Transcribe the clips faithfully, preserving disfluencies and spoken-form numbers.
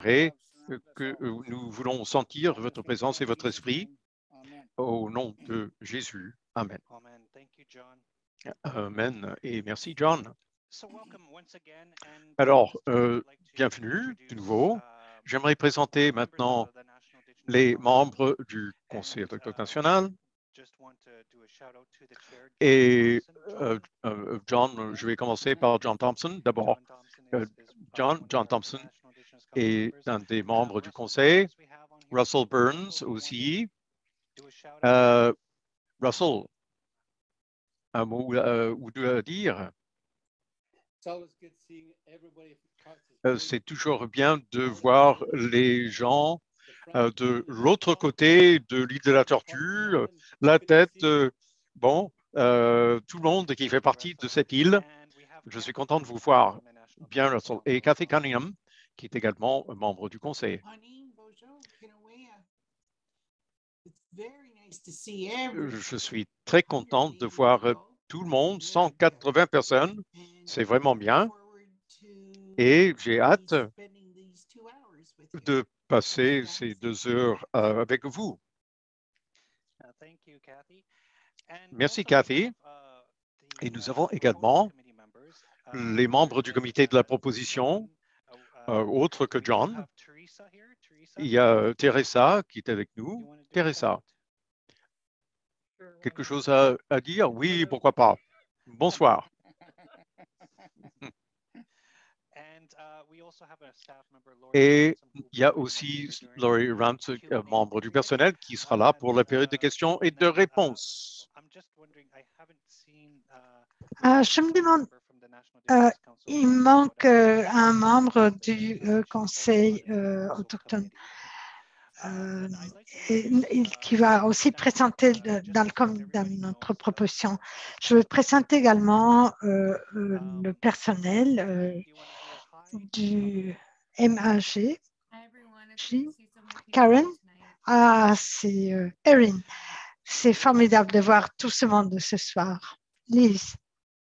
près que nous voulons sentir votre présence et votre esprit. Au nom de Jésus. Amen. Amen. Et merci, John. Alors, euh, bienvenue de nouveau. J'aimerais présenter maintenant les membres du Conseil autochtone national. Et euh, euh, John, je vais commencer par John Thompson. D'abord, euh, John, John Thompson est un des membres du Conseil. Russell Burns aussi. Euh, Russell, un mot euh, ou deux à dire. Euh, c'est toujours bien de voir les gens euh, de l'autre côté de l'île de la Tortue, la tête, euh, bon, euh, tout le monde qui fait partie de cette île. Je suis content de vous voir. Bien, Russell. Et Cathy Cunningham, qui est également membre du conseil. Je suis très contente de voir tout le monde, cent quatre-vingts personnes. C'est vraiment bien. Et j'ai hâte de passer ces deux heures euh, avec vous. Merci, Cathy. Et nous avons également les membres du comité de la proposition, euh, autres que John. Il y a Teresa qui est avec nous. Teresa, quelque chose à, à dire? Oui, pourquoi pas. Bonsoir. Et il y a aussi Laurie Rance, membre du personnel, qui sera là pour la période de questions et de réponses. Euh, je me demande, euh, il manque euh, un membre du euh, Conseil euh, autochtone euh, et, et, qui va aussi présenter dans, le, dans notre proposition. Je vais présenter également euh, euh, le personnel euh, du M A G. Karen, ah, c'est euh, Erin. C'est formidable de voir tout ce monde ce soir. Lise.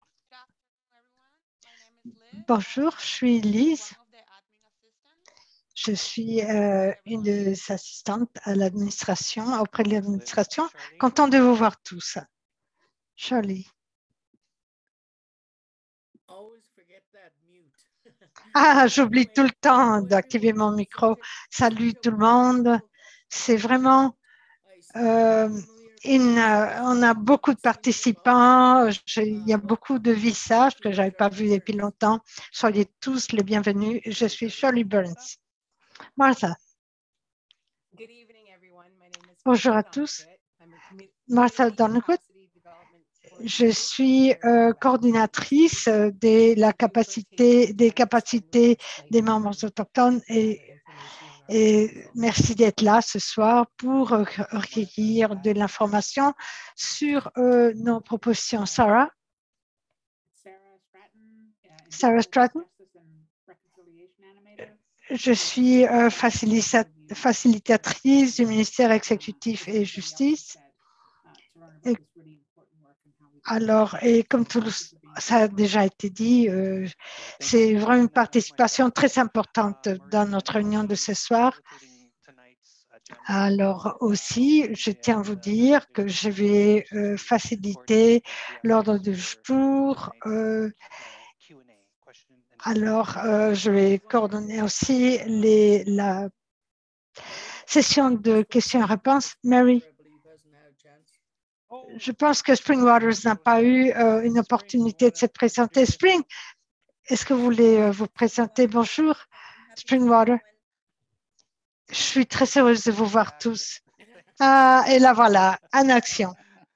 Bonjour, je suis Lise. Je suis euh, une des assistantes à l'administration, auprès de l'administration. Content de vous voir tous. Charlie. Ah, j'oublie tout le temps d'activer mon micro. Salut tout le monde. C'est vraiment... Euh, une, on a beaucoup de participants. Je, il y a beaucoup de visages que je n'avais pas vus depuis longtemps. Soyez tous les bienvenus. Je suis Shirley Burns. Martha. Bonjour à tous. Martha Donnewood. Je suis euh, coordinatrice de la capacité, des capacités des membres autochtones et, et merci d'être là ce soir pour recueillir de l'information sur euh, nos propositions. Sarah? Sarah Stratton? Je suis euh, facilitatrice du ministère exécutif et justice. Et, alors, et comme tout le, ça a déjà été dit, euh, c'est vraiment une participation très importante dans notre réunion de ce soir. Alors aussi, je tiens à vous dire que je vais euh, faciliter l'ordre du jour. Euh, alors, euh, je vais coordonner aussi les, la session de questions-réponses. Mary? Je pense que Spring Waters n'a pas eu euh, une opportunité de se présenter. Spring, est-ce que vous voulez euh, vous présenter? Bonjour, Springwater. Je suis très heureuse de vous voir tous. Ah, et là voilà, en action.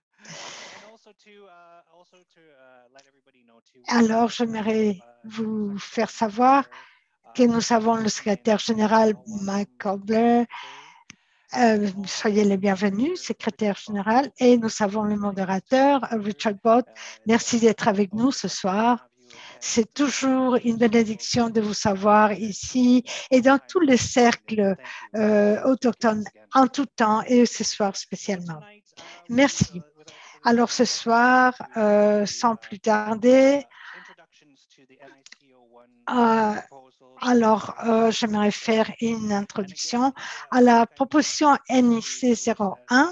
Alors, j'aimerais vous faire savoir que nous avons le secrétaire général Michael Blair. Euh, soyez les bienvenus, secrétaire général, et nous avons le modérateur Richard Bott. Merci d'être avec nous ce soir. C'est toujours une bénédiction de vous savoir ici et dans tous les cercles euh, autochtones en tout temps et ce soir spécialement. Merci. Alors ce soir, euh, sans plus tarder, Euh, alors, euh, j'aimerais faire une introduction à la proposition N I C zéro un.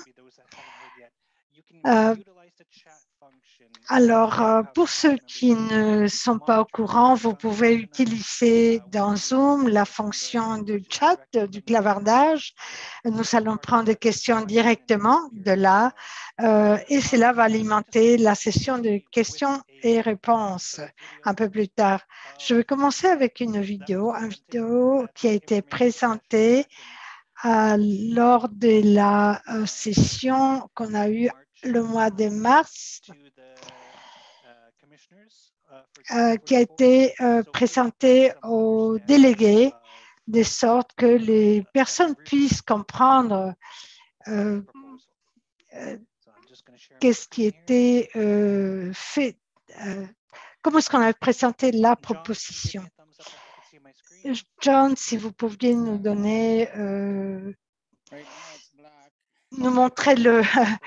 Euh, alors, euh, pour ceux qui ne sont pas au courant, vous pouvez utiliser dans Zoom la fonction du chat, euh, du clavardage. Nous allons prendre des questions directement de là euh, et cela va alimenter la session de questions et réponses un peu plus tard. Je vais commencer avec une vidéo, une vidéo qui a été présentée euh, lors de la euh, session qu'on a eue le mois de mars, euh, qui a été euh, présentée aux délégués, de sorte que les personnes puissent comprendre euh, euh, qu'est-ce qui était euh, fait, euh, comment est-ce qu'on a présenté la proposition. John, si vous pouviez nous donner, euh, nous montrer le,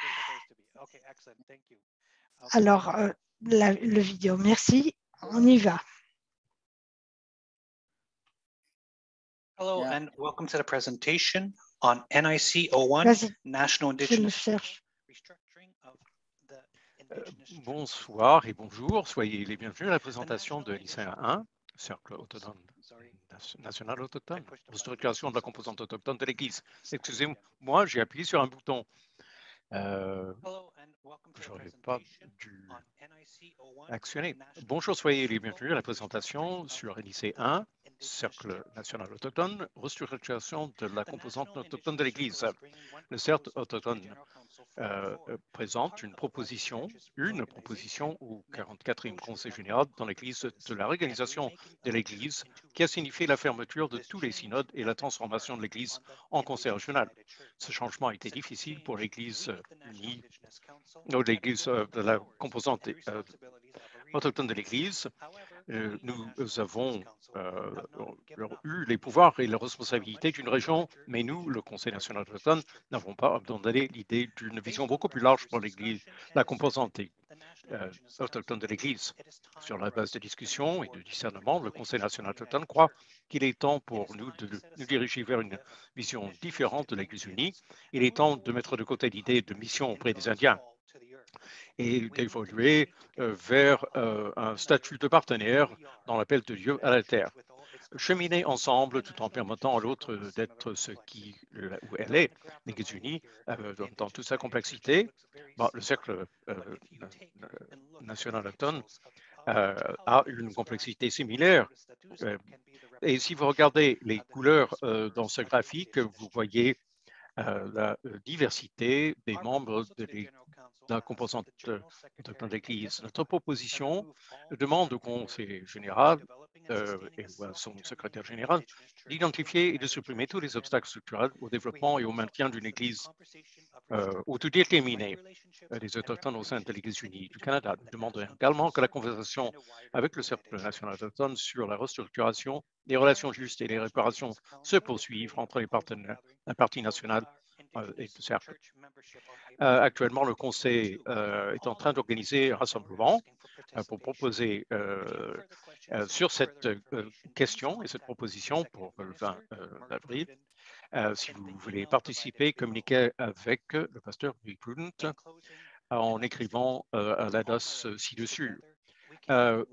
alors, euh, la, le vidéo. Merci, on y va. Hello yeah. and welcome to the presentation on N I C zéro un, National Indigenous Restructuring of the Indigenous. Bonsoir et bonjour, soyez les bienvenus à la présentation de N I C un, Cercle autonome national autochtone, restructuration de la composante autochtone de l'Église. Excusez-moi, j'ai appuyé sur un bouton. Euh, je n'aurais pas dû actionner. Bonjour, soyez les bienvenus à la présentation sur N I C un, Cercle national autochtone, restructuration de la composante autochtone de l'Église. Le Cercle autochtone euh, présente une proposition, une proposition au quarante-quatrième Conseil général dans l'Église de la réorganisation de l'Église qui a signifié la fermeture de tous les synodes et la transformation de l'Église en Conseil régional. Ce changement a été difficile pour l'Église unie, euh, l'Église euh, de la composante euh, autochtone de l'Église. Euh, nous avons euh, eu les pouvoirs et les responsabilités d'une région, mais nous, le Conseil national autochtone, n'avons pas abandonné l'idée d'une vision beaucoup plus large pour l'Église, la composante euh, autochtone de l'Église. Sur la base de discussions et de discernement, le Conseil national autochtone croit qu'il est temps pour nous de nous diriger vers une vision différente de l'Église unie. Il est temps de mettre de côté l'idée de mission auprès des Indiens et d'évoluer euh, vers euh, un statut de partenaire dans l'appel de Dieu à la terre. Cheminer ensemble tout en permettant à l'autre d'être ce qui, où elle est, l'Église unie, euh, dans toute sa complexité. Bon, le cercle euh, national autochtone euh, a une complexité similaire. Euh, et si vous regardez les couleurs euh, dans ce graphique, vous voyez euh, la diversité des membres de l'Église, la composante de l'Église. Notre proposition demande au Conseil général euh, et à son secrétaire général d'identifier et de supprimer tous les obstacles structurels au développement et au maintien d'une Église euh, autodéterminée des autochtones au sein de l'Église unie du Canada. Nous demandons également que la conversation avec le Cercle national autochtone sur la restructuration des relations justes et les réparations se poursuivent entre les partenaires, la partie nationale euh, et le Cercle. Euh, actuellement, le Conseil euh, est en train d'organiser un rassemblement euh, pour proposer euh, euh, sur cette euh, question et cette proposition pour le vingt avril. Euh, si vous voulez participer, communiquez avec le pasteur Louis Prudent en écrivant euh, à l'adresse ci-dessus. Euh,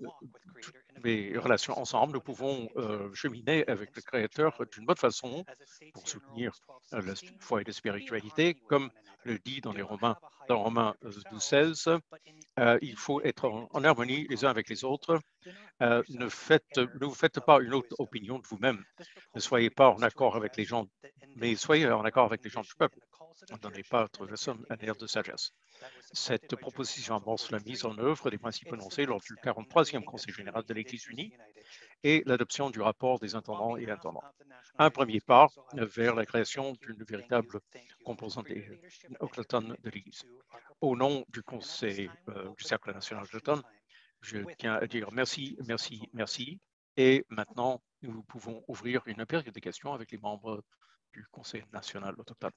les relations ensemble, nous pouvons euh, cheminer avec le Créateur d'une bonne façon pour soutenir euh, la foi et la spiritualité, comme le dit dans les Romains, dans Romains douze seize. Euh, il faut être en, en harmonie les uns avec les autres. Euh, ne, faites, ne vous faites pas une autre opinion de vous-même. Ne soyez pas en accord avec les gens, mais soyez en accord avec les gens du peuple. Ne donnez pas votre leçon à l'air de sagesse. Cette proposition amorce la mise en œuvre des principes énoncés lors du quarante-troisième Conseil général de l'Église unie et l'adoption du rapport des intendants et intendants. Un premier pas vers la création d'une véritable composante autochtone de l'Église. Au nom du Conseil euh, du Cercle national autochtone, je tiens à dire merci, merci, merci. Et maintenant, nous pouvons ouvrir une période de questions avec les membres du Conseil national autochtone.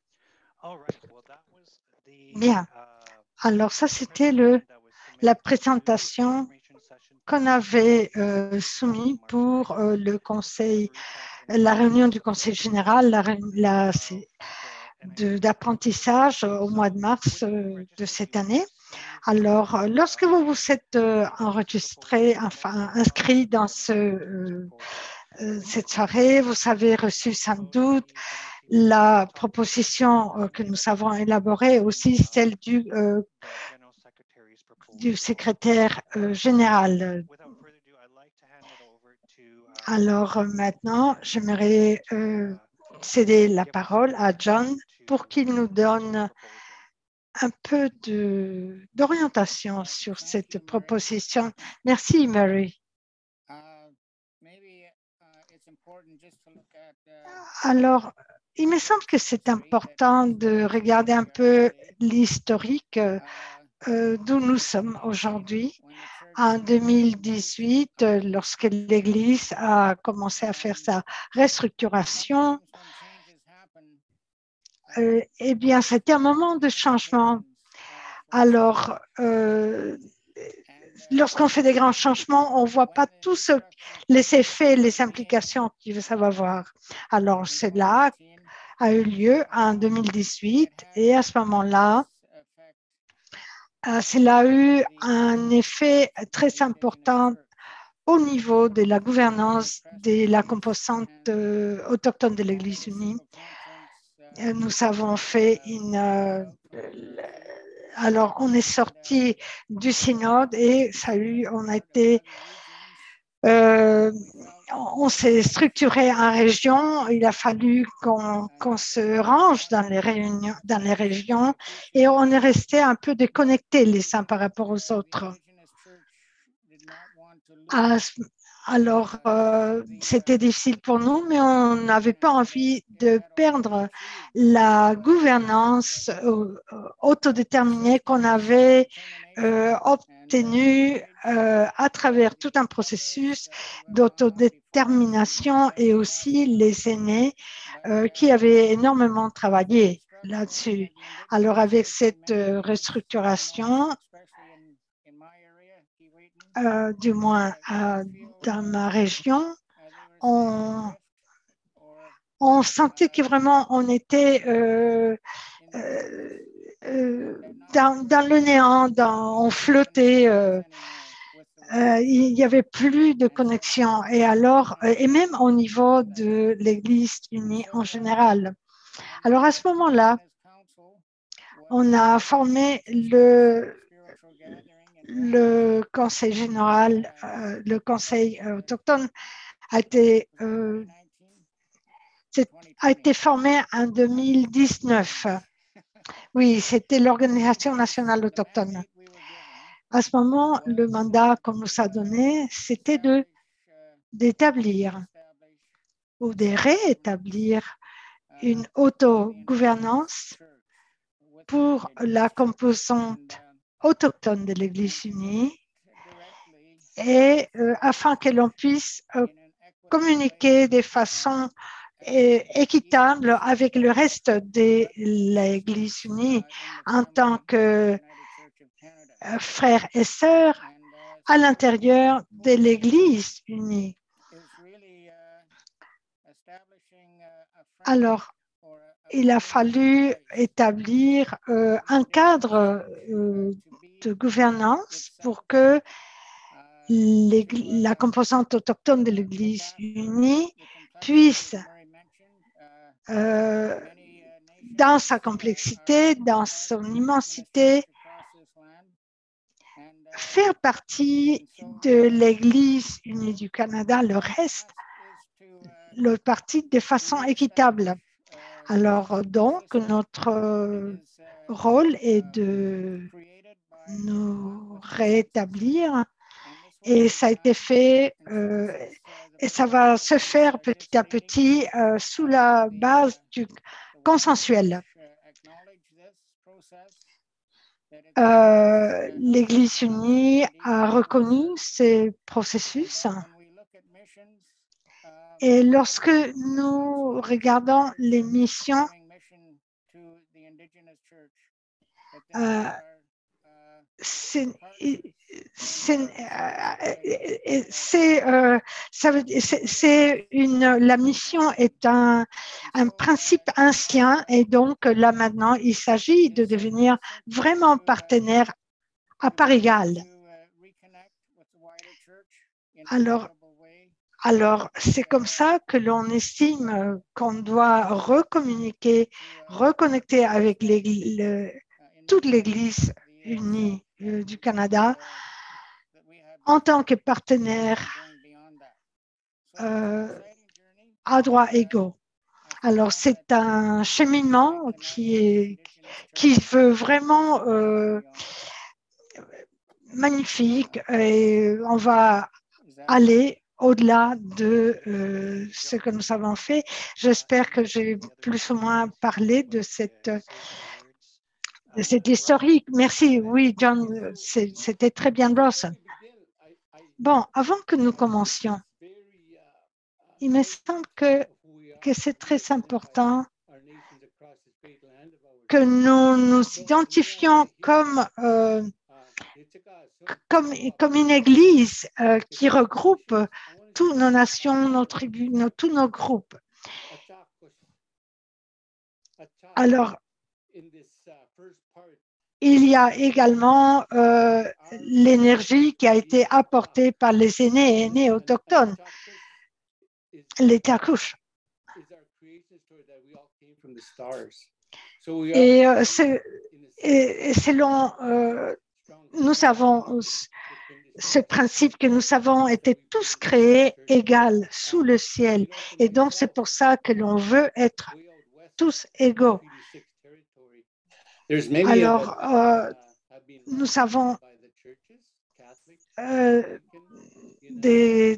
Bien. Alors, ça, c'était le, la présentation qu'on avait euh, soumis pour euh, le conseil, la réunion du conseil général la, la, d'apprentissage au mois de mars euh, de cette année. Alors, lorsque vous vous êtes euh, enregistré, enfin inscrit dans ce, euh, euh, cette soirée, vous avez reçu sans doute la proposition euh, que nous avons élaborée, aussi celle du, euh, du secrétaire euh, général. Alors maintenant, j'aimerais euh, céder la parole à John pour qu'il nous donne un peu d'orientation sur cette proposition. Merci, Mary. Alors, il me semble que c'est important de regarder un peu l'historique euh, d'où nous sommes aujourd'hui. En deux mille dix-huit, lorsque l'Église a commencé à faire sa restructuration, euh, eh bien, c'était un moment de changement. Alors, euh, lorsqu'on fait des grands changements, on ne voit pas tous les effets, les implications que ça va avoir. Alors, cela a eu lieu en deux mille dix-huit et à ce moment-là, cela a eu un effet très important au niveau de la gouvernance de la composante euh, autochtone de l'Église unie. Nous avons fait une... Euh, alors, on est sorti du synode et ça a eu, on a été... Euh, on s'est structuré en région. Il a fallu qu'on qu'on se range dans les, réunions, dans les régions et on est resté un peu déconnectés les uns par rapport aux autres. À, Alors, euh, c'était difficile pour nous, mais on n'avait pas envie de perdre la gouvernance euh, autodéterminée qu'on avait euh, obtenue euh, à travers tout un processus d'autodétermination et aussi les aînés euh, qui avaient énormément travaillé là-dessus. Alors, avec cette euh, restructuration, euh, du moins euh, dans ma région, on, on sentait que vraiment on était euh, euh, euh, dans, dans le néant, dans, on flottait, euh, euh, il n'y avait plus de connexion. Et alors, euh, et même au niveau de l'Église unie en général. Alors à ce moment-là, on a formé le, le Conseil général, euh, le Conseil autochtone a été, euh, a été formé en deux mille dix-neuf. Oui, c'était l'Organisation nationale autochtone. À ce moment, le mandat qu'on nous a donné, c'était de d'établir ou de réétablir une autogouvernance pour la composante autochtone de l'Église unie et euh, afin que l'on puisse euh, communiquer de façon euh, équitable avec le reste de l'Église unie en tant que euh, frères et sœurs à l'intérieur de l'Église unie. Alors, il a fallu établir euh, un cadre euh, de gouvernance pour que la composante autochtone de l'Église unie puisse, euh, dans sa complexité, dans son immensité, faire partie de l'Église unie du Canada, le reste, le parti de façon équitable. Alors, donc, notre rôle est de nous rétablir et ça a été fait euh, et ça va se faire petit à petit euh, sous la base du consensuel. Euh, L'Église unie a reconnu ces processus et lorsque nous regardons les missions, euh, c'est euh, c'est une la mission est un, un principe ancien et donc là maintenant il s'agit de devenir vraiment partenaire à part égale. Alors, alors c'est comme ça que l'on estime qu'on doit recommuniquer, reconnecter avec le, toute l'Église unie du Canada en tant que partenaire euh, à droits égaux. Alors, c'est un cheminement qui, est, qui veut vraiment euh, magnifique et on va aller au-delà de euh, ce que nous avons fait. J'espère que j'ai plus ou moins parlé de cette, de cette historique. Merci. Oui, John, c'était très bien, Rawson. Bon, avant que nous commencions, il me semble que, que c'est très important que nous nous identifions comme, euh, comme, comme une église euh, qui regroupe toutes nos nations, nos tribus, nos, tous nos groupes. Alors, il y a également euh, l'énergie qui a été apportée par les aînés et aînés autochtones, les Takush. Et, euh, et, et selon, euh, nous avons ce principe que nous avons été tous créés égaux sous le ciel. Et donc, c'est pour ça que l'on veut être tous égaux. Alors, euh, nous avons euh, des...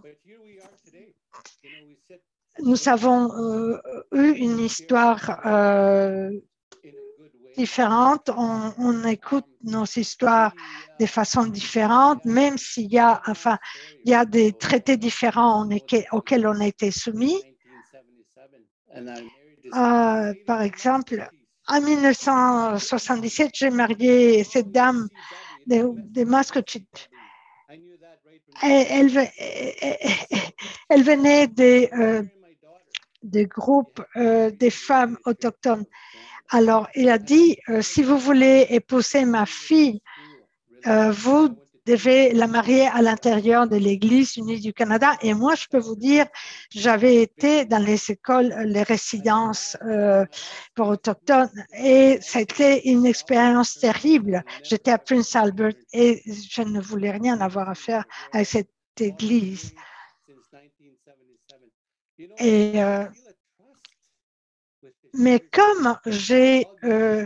Nous avons euh, eu une histoire euh, différente. On, on écoute nos histoires de façon différente, même s'il y a, enfin, il y a des traités différents auxquels on a été soumis. Euh, par exemple, en mille neuf cent soixante-dix-sept, j'ai marié cette dame de, de Massachusetts. Elle, elle, elle venait des, euh, des groupes euh, des femmes autochtones. Alors, il a dit, euh, si vous voulez épouser ma fille, euh, vous devez la marier à l'intérieur de l'Église unie du Canada. Et moi, je peux vous dire, j'avais été dans les écoles, les résidences euh, pour autochtones et c'était une expérience terrible. J'étais à Prince Albert et je ne voulais rien avoir à faire avec cette Église. Et, euh, mais comme j'ai euh,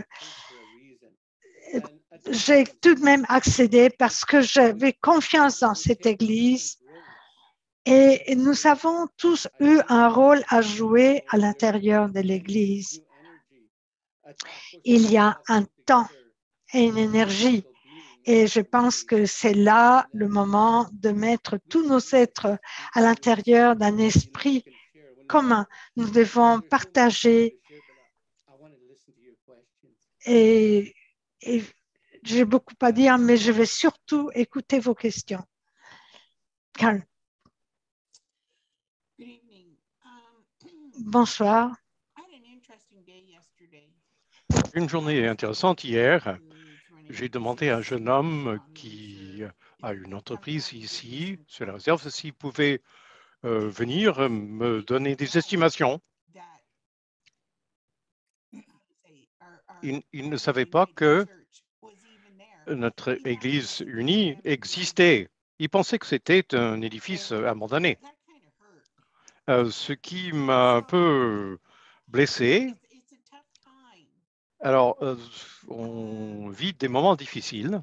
j'ai tout de même accédé parce que j'avais confiance dans cette Église et nous avons tous eu un rôle à jouer à l'intérieur de l'Église. Il y a un temps et une énergie et je pense que c'est là le moment de mettre tous nos êtres à l'intérieur d'un esprit commun. Nous devons partager et, et j'ai beaucoup à dire, mais je vais surtout écouter vos questions. Carl. Bonsoir. Une journée intéressante hier. J'ai demandé à un jeune homme qui a une entreprise ici, sur la réserve, s'il pouvait euh, venir me donner des estimations. Il, il ne savait pas que notre Église unie existait. Il pensait que c'était un édifice abandonné. Euh, ce qui m'a un peu blessé. Alors, euh, on vit des moments difficiles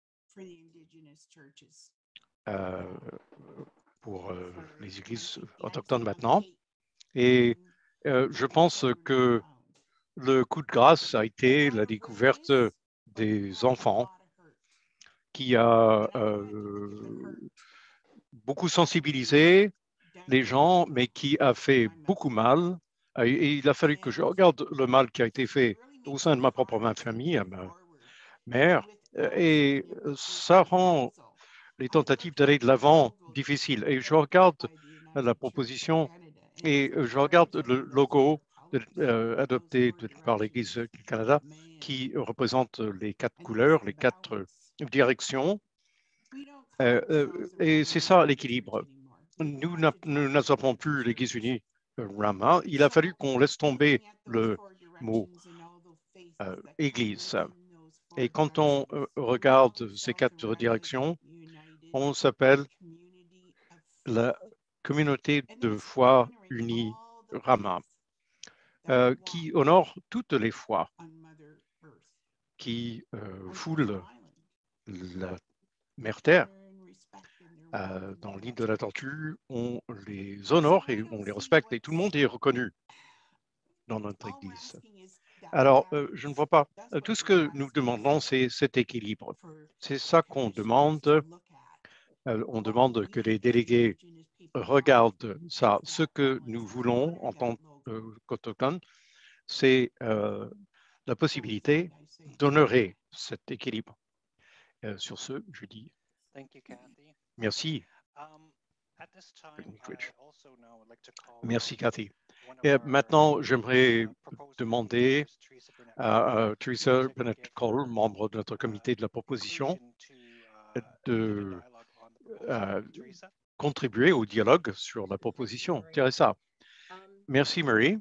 euh, pour euh, les églises autochtones maintenant. Et euh, je pense que le coup de grâce a été la découverte des enfants qui a euh, beaucoup sensibilisé les gens, mais qui a fait beaucoup mal. Et il a fallu que je regarde le mal qui a été fait au sein de ma propre famille, à ma mère, et ça rend les tentatives d'aller de l'avant difficiles. Et je regarde la proposition et je regarde le logo de, euh, adopté de, par l'Église du Canada qui représente les quatre couleurs, les quatre directions. Euh, euh, et c'est ça l'équilibre. Nous n'avons plus l'Église unie Rama. Il a fallu qu'on laisse tomber le mot euh, Église. Et quand on euh, regarde ces quatre directions, on s'appelle la communauté de foi unie Rama, euh, qui honore toutes les foi, qui euh, foule la mer Terre. Euh, dans l'île de la Tortue, on les honore et on les respecte et tout le monde est reconnu dans notre Église. Alors, euh, je ne vois pas. Tout ce que nous demandons, c'est cet équilibre. C'est ça qu'on demande. Euh, on demande que les délégués regardent ça. Ce que nous voulons en tant qu'autochtones, c'est euh, la possibilité d'honorer cet équilibre. Euh, sur ce, je dis merci. Merci, Cathy. Et maintenant, j'aimerais demander à, à Teresa Bennett-Cole, membre de notre comité de la proposition, de euh, contribuer au dialogue sur la proposition. Teresa. Merci, Marie.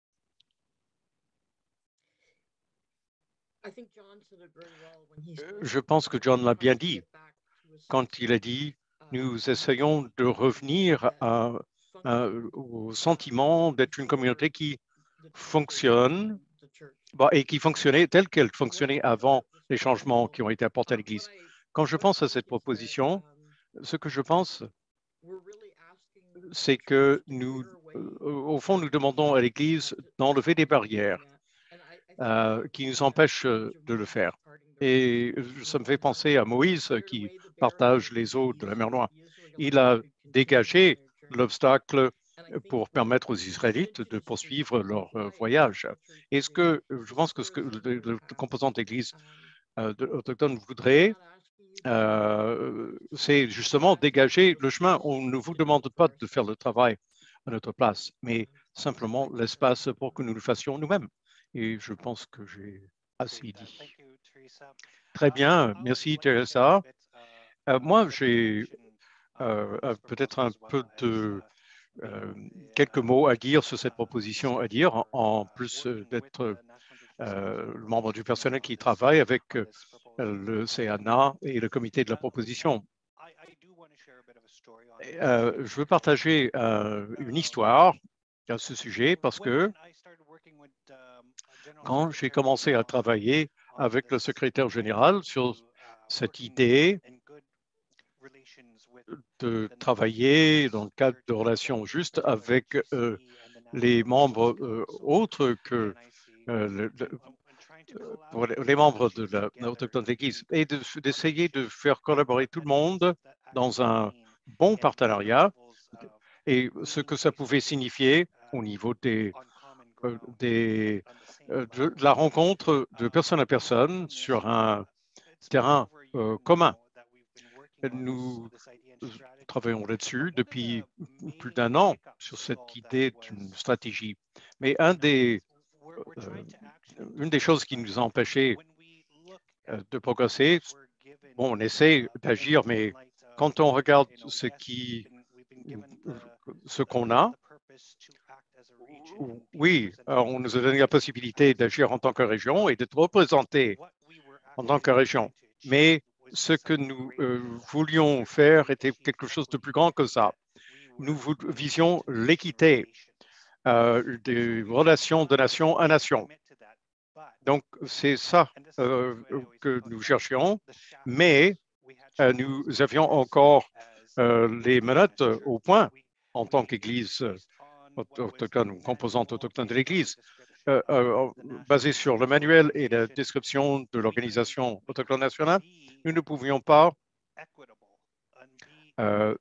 Je pense que John l'a bien dit quand il a dit « Nous essayons de revenir à, à, au sentiment d'être une communauté qui fonctionne bon, et qui fonctionnait telle qu'elle fonctionnait avant les changements qui ont été apportés à l'Église. » Quand je pense à cette proposition, ce que je pense, c'est que nous, au fond, nous demandons à l'Église d'enlever des barrières euh, qui nous empêchent de le faire. Et ça me fait penser à Moïse qui partage les eaux de la mer Noire. Il a dégagé l'obstacle pour permettre aux Israélites de poursuivre leur voyage. Et ce que je pense que ce que le, le composant de l'Église euh, autochtone voudrait, euh, c'est justement dégager le chemin. On ne vous demande pas de faire le travail à notre place, mais simplement l'espace pour que nous le fassions nous-mêmes. Et je pense que j'ai assez dit. Très bien, merci Teresa. Euh, moi, j'ai euh, peut-être un peu de euh, quelques mots à dire sur cette proposition à dire, en, en plus d'être euh, membre du personnel qui travaille avec euh, le C N A et le comité de la proposition. Euh, je veux partager euh, une histoire à ce sujet parce que quand j'ai commencé à travailler avec le secrétaire général sur cette idée de travailler dans le cadre de relations justes avec euh, les membres euh, autres que euh, le, le, pour les membres de l'Autochtone de l'Église et d'essayer de, de faire collaborer tout le monde dans un bon partenariat et ce que ça pouvait signifier au niveau des, euh, des, euh, de, de la rencontre de personne à personne sur un terrain euh, commun. Nous travaillons là-dessus depuis plus d'un an sur cette idée d'une stratégie. Mais un des, euh, une des choses qui nous a empêchés euh, de progresser, bon, on essaie d'agir, mais quand on regarde ce qui, ce qu'on a, oui, on nous a donné la possibilité d'agir en tant que région et d'être représenté en tant que région. Mais ce que nous euh, voulions faire était quelque chose de plus grand que ça. Nous visions l'équité euh, des relations de nation à nation. Donc, c'est ça euh, que nous cherchions, mais euh, nous avions encore euh, les menottes au point en tant qu'Église autochtone ou composante autochtone de l'Église, euh, euh, basée sur le manuel et la description de l'organisation autochtone nationale. Nous ne pouvions pas euh,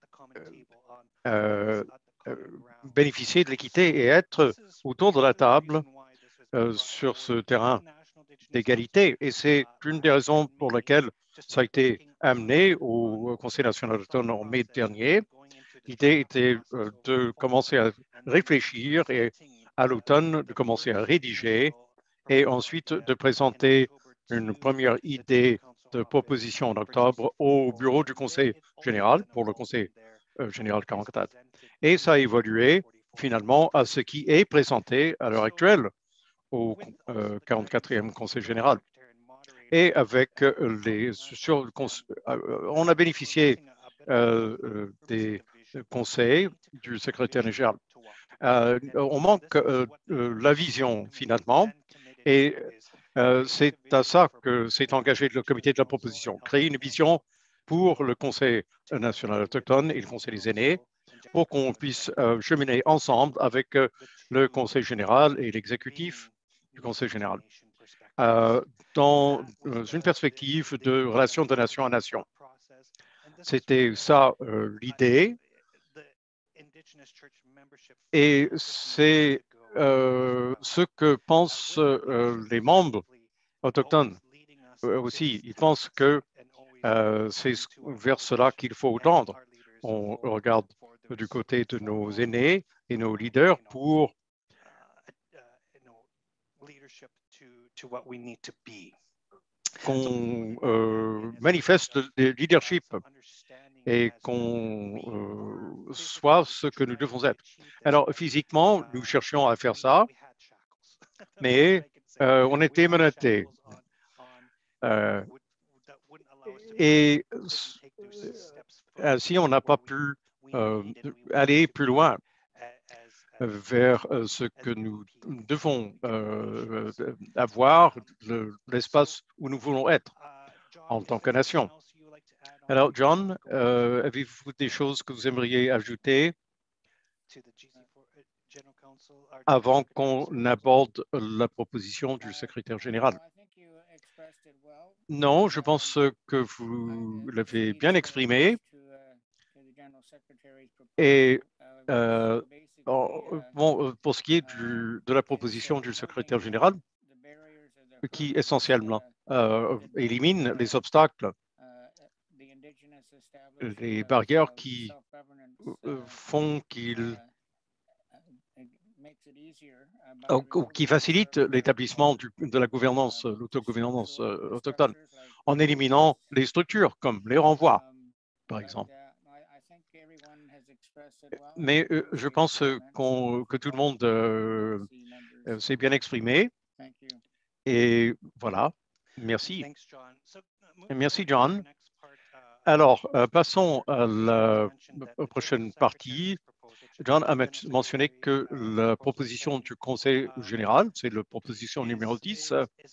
euh, euh, bénéficier de l'équité et être autour de la table euh, sur ce terrain d'égalité. Et c'est une des raisons pour lesquelles ça a été amené au Conseil national autochtone en mai dernier. L'idée était de commencer à réfléchir et à l'automne de commencer à rédiger et ensuite de présenter une première idée de proposition en octobre au bureau du Conseil général pour le Conseil général quarante-quatre. Et ça a évolué finalement à ce qui est présenté à l'heure actuelle au euh, quarante-quatrième Conseil général. Et avec les... Sur, on a bénéficié euh, des conseils du secrétaire général. Euh, on manque euh, la vision finalement et euh, c'est à ça que s'est engagé le comité de la proposition, créer une vision pour le Conseil national autochtone et le Conseil des aînés pour qu'on puisse euh, cheminer ensemble avec euh, le Conseil général et l'exécutif du Conseil général euh, dans euh, une perspective de relation de nation à nation. C'était ça euh, l'idée. Et c'est euh, ce que pensent euh, les membres autochtones euh, aussi. Ils pensent que euh, c'est vers cela qu'il faut tendre. On regarde du côté de nos aînés et nos leaders pour qu'on euh, manifeste le leadership et qu'on euh, soit ce que nous devons être. Alors, physiquement, nous cherchions à faire ça, mais euh, on était menottés. Euh, et ainsi, on n'a pas pu euh, aller plus loin vers ce que nous devons euh, avoir, l'espace où nous voulons être en tant que nation. Alors, John, euh, avez-vous des choses que vous aimeriez ajouter avant qu'on aborde la proposition du secrétaire général? Non, je pense que vous l'avez bien exprimé. Et euh, bon, pour ce qui est du, de la proposition du secrétaire général, qui essentiellement euh, élimine les obstacles, les barrières qui font qu'il ou qui facilitent l'établissement de la gouvernance, l'autogouvernance euh, autochtone, en éliminant les structures comme les renvois, par exemple. Mais euh, je pense qu'on, que tout le monde euh, s'est bien exprimé. Et voilà, merci. Merci, John. Alors, euh, passons à la, la prochaine partie. John a mentionné que la proposition du Conseil général, c'est la proposition numéro dix,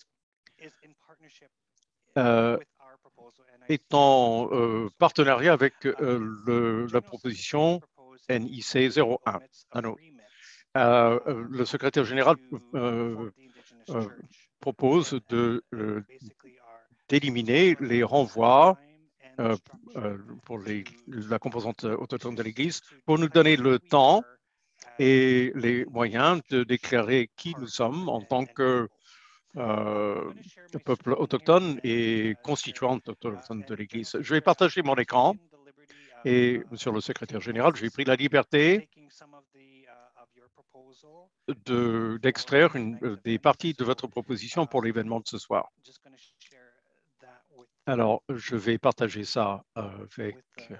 euh, est en euh, partenariat avec euh, le, la proposition N I C zéro un. Alors, euh, le secrétaire général euh, euh, propose de, euh, d'éliminer les renvois euh, euh, pour les, la composante autochtone de l'Église pour nous donner le temps et les moyens de déclarer qui nous sommes en tant que euh, peuple autochtone et constituante autochtone de l'Église. Je vais partager mon écran et, Monsieur le secrétaire général, j'ai pris la liberté de, d'extraire une, des parties de votre proposition pour l'événement de ce soir. Alors, je vais partager ça avec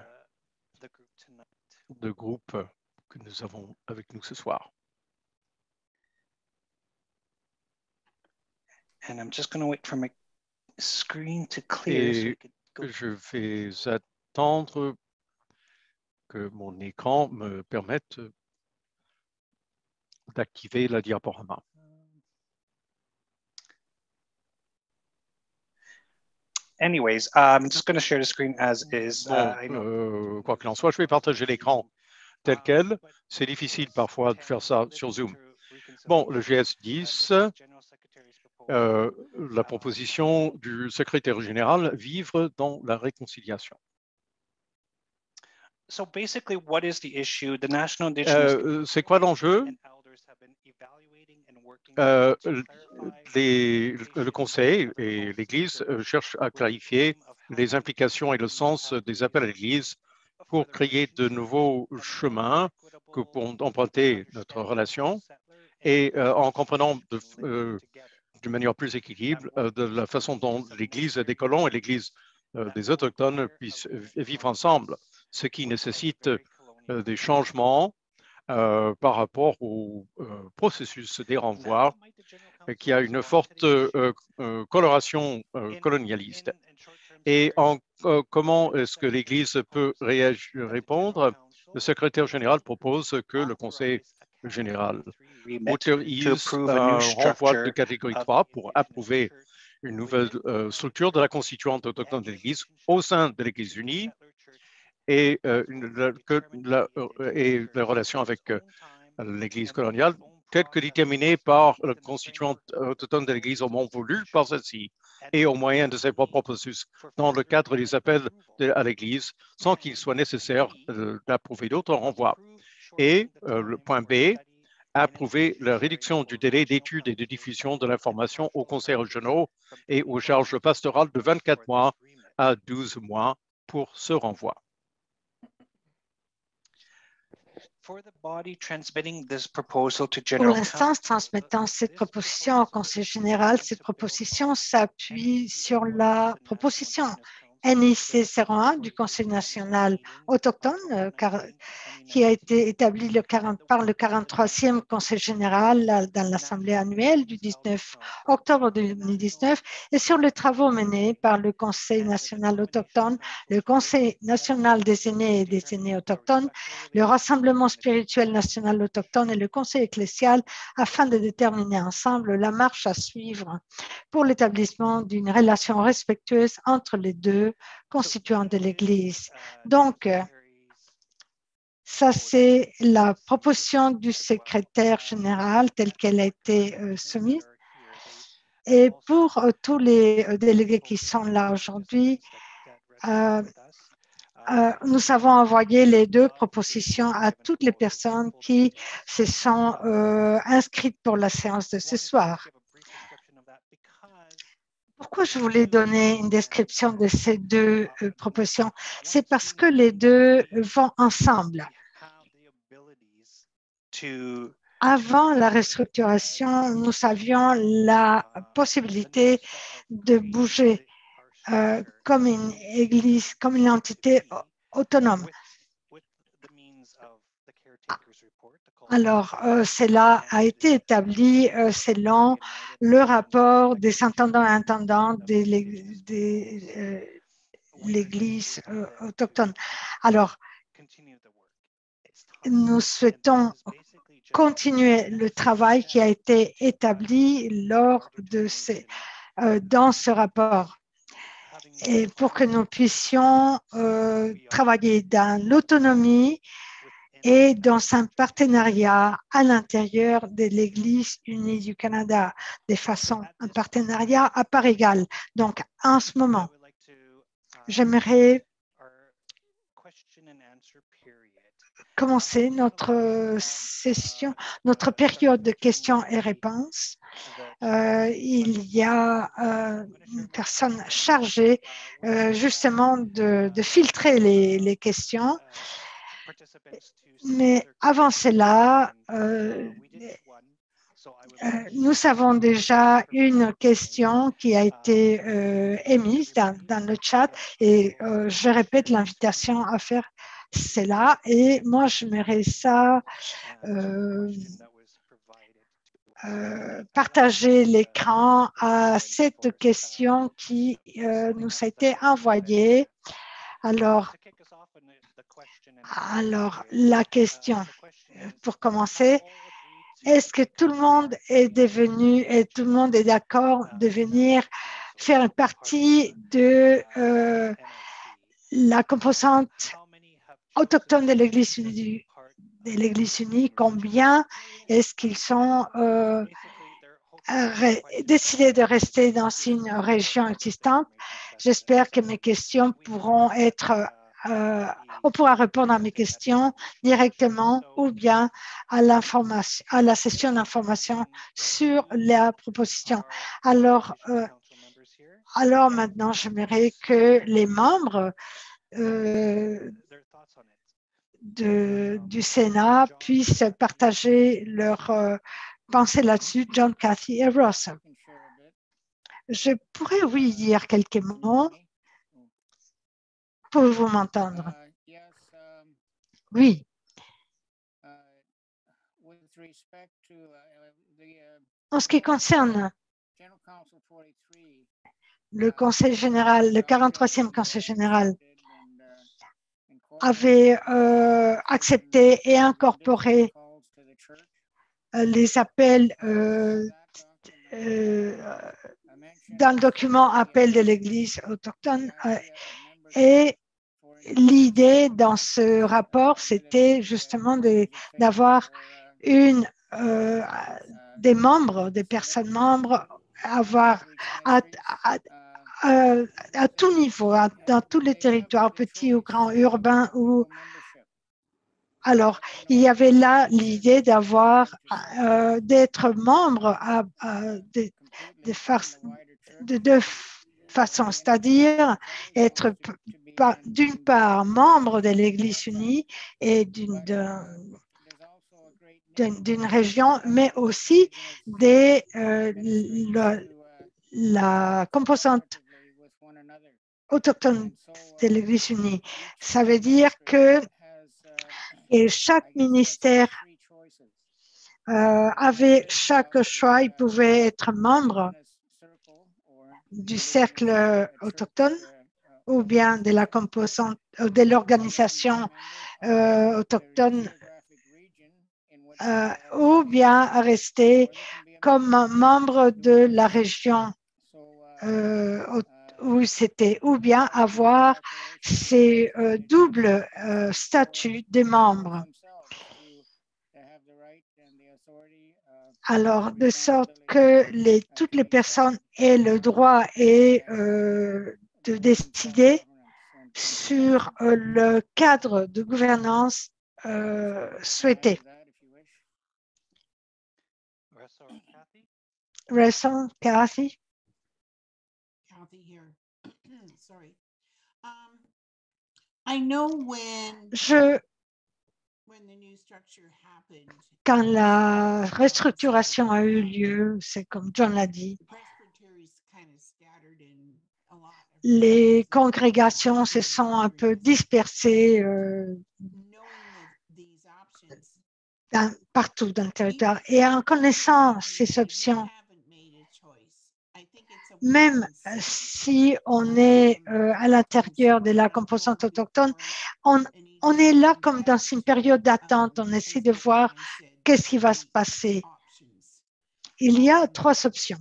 le groupe que nous avons avec nous ce soir. And I'm just going to wait for my screen to clear. Et so je vais attendre que mon écran me permette d'activer la diaporama. Anyways, I'm just going to share the screen as is. Bon, uh, I know. euh, quoi qu'il en soit, je vais partager l'écran tel quel. C'est difficile parfois de faire ça sur Zoom. Bon, le G S dix, euh, la proposition du secrétaire général, vivre dans la réconciliation. So basically, what is the issue? The National Indigenous Euh, c'est quoi l'enjeu? euh, les, le Conseil et l'Église cherchent à clarifier les implications et le sens des appels à l'Église pour créer de nouveaux chemins que pour emprunter notre relation et euh, en comprenant de, euh, d'une manière plus équilibre euh, de la façon dont l'Église des colons et l'Église euh, des autochtones puissent vivre ensemble, ce qui nécessite euh, des changements euh, par rapport au euh, processus des renvois euh, qui a une forte euh, euh, coloration euh, colonialiste. Et en, euh, comment est-ce que l'Église peut réagir, répondre? Le secrétaire général propose que le Conseil général autorise un renvoi de catégorie trois pour approuver une nouvelle euh, structure de la constituante autochtone de l'Église au sein de l'Église unie et, euh, une, que la, et les relations avec euh, l'Église coloniale telles que déterminées par le constituant autochtone de l'Église au moment voulu par celle-ci et au moyen de ses propres processus dans le cadre des appels de, à l'Église sans qu'il soit nécessaire euh, d'approuver d'autres renvois. Et euh, le point B, approuver la réduction du délai d'étude et de diffusion de l'information aux conseils régionaux et aux charges pastorales de vingt-quatre mois à douze mois pour ce renvoi. Pour l'instance transmettant cette proposition au Conseil général, cette proposition s'appuie sur la proposition N I C zéro un du Conseil national autochtone euh, car, qui a été établi le quarante, par le quarante-troisième Conseil général dans l'Assemblée annuelle du dix-neuf octobre deux mille dix-neuf et sur les travaux menés par le Conseil national autochtone, le Conseil national des aînés et des aînés autochtones, le Rassemblement spirituel national autochtone et le Conseil ecclésial afin de déterminer ensemble la marche à suivre pour l'établissement d'une relation respectueuse entre les deux constituants de l'Église. Donc, ça, c'est la proposition du secrétaire général telle qu'elle a été euh, soumise. Et pour euh, tous les euh, délégués qui sont là aujourd'hui, euh, euh, nous avons envoyé les deux propositions à toutes les personnes qui se sont euh, inscrites pour la séance de ce soir. Pourquoi je voulais donner une description de ces deux euh, propositions? C'est parce que les deux vont ensemble. Avant la restructuration, nous avions la possibilité de bouger euh, comme une église, comme une entité autonome. Alors, euh, cela a été établi euh, selon le rapport des intendants et intendantes de l'Église euh, autochtone. Alors, nous souhaitons continuer le travail qui a été établi lors de ces, euh, dans ce rapport. Et pour que nous puissions euh, travailler dans l'autonomie et dans un partenariat à l'intérieur de l'Église unie du Canada, de façon, un partenariat à part égale. Donc, en ce moment, j'aimerais commencer notre session, notre période de questions et réponses. Euh, il y a euh, une personne chargée euh, justement de, de filtrer les, les questions. Mais avant cela, euh, euh, nous avons déjà une question qui a été euh, émise dans, dans le chat et euh, je répète l'invitation à faire cela. Et moi, je mets ça, euh, euh, partager l'écran à cette question qui euh, nous a été envoyée. Alors, Alors, la question, pour commencer, est-ce que tout le monde est devenu et tout le monde est d'accord de venir faire une partie de euh, la composante autochtone de l'Église unie, de l'Église unie? Combien est-ce qu'ils sont euh, décidés de rester dans une région existante? J'espère que mes questions pourront être euh, on pourra répondre à mes questions directement ou bien à, l'information, à la session d'information sur la proposition. Alors, euh, alors maintenant, j'aimerais que les membres euh, de, du Sénat puissent partager leurs euh, pensées là-dessus, John, Cathy et Ross. Je pourrais, oui, dire quelques mots. Pouvez-vous m'entendre? Oui. En ce qui concerne le Conseil général, le quarante-troisième Conseil général avait euh, accepté et incorporé euh, les appels euh, euh, dans le document appel de l'Église autochtone euh, et l'idée dans ce rapport, c'était justement d'avoir une euh, des membres, des personnes membres, avoir à, à, à, à tout niveau, à, dans tous les territoires, petits ou grands, urbains ou alors, il y avait là l'idée d'avoir, euh, d'être membre à, à, de, de, de deux façons, c'est-à-dire être d'une part membre de l'Église unie et d'une d'une région, mais aussi des, euh, la, la composante autochtone de l'Église unie. Ça veut dire que et chaque ministère euh, avait chaque choix, il pouvait être membre du cercle autochtone ou bien de la composante de l'organisation euh, autochtone euh, ou bien rester comme membre de la région euh, où c'était, ou bien avoir ces euh, doubles euh, statuts des membres. Alors, de sorte que les, toutes les personnes aient le droit et, euh, de décider sur euh, le cadre de gouvernance euh, souhaité. Russell, Cathy. Je Quand la restructuration a eu lieu, c'est comme John l'a dit, les congrégations se sont un peu dispersées euh, dans, partout dans le territoire. Et en connaissant ces options, même si on est euh, à l'intérieur de la composante autochtone, on, on est là comme dans une période d'attente. On essaie de voir qu'est-ce qui va se passer. Il y a trois options.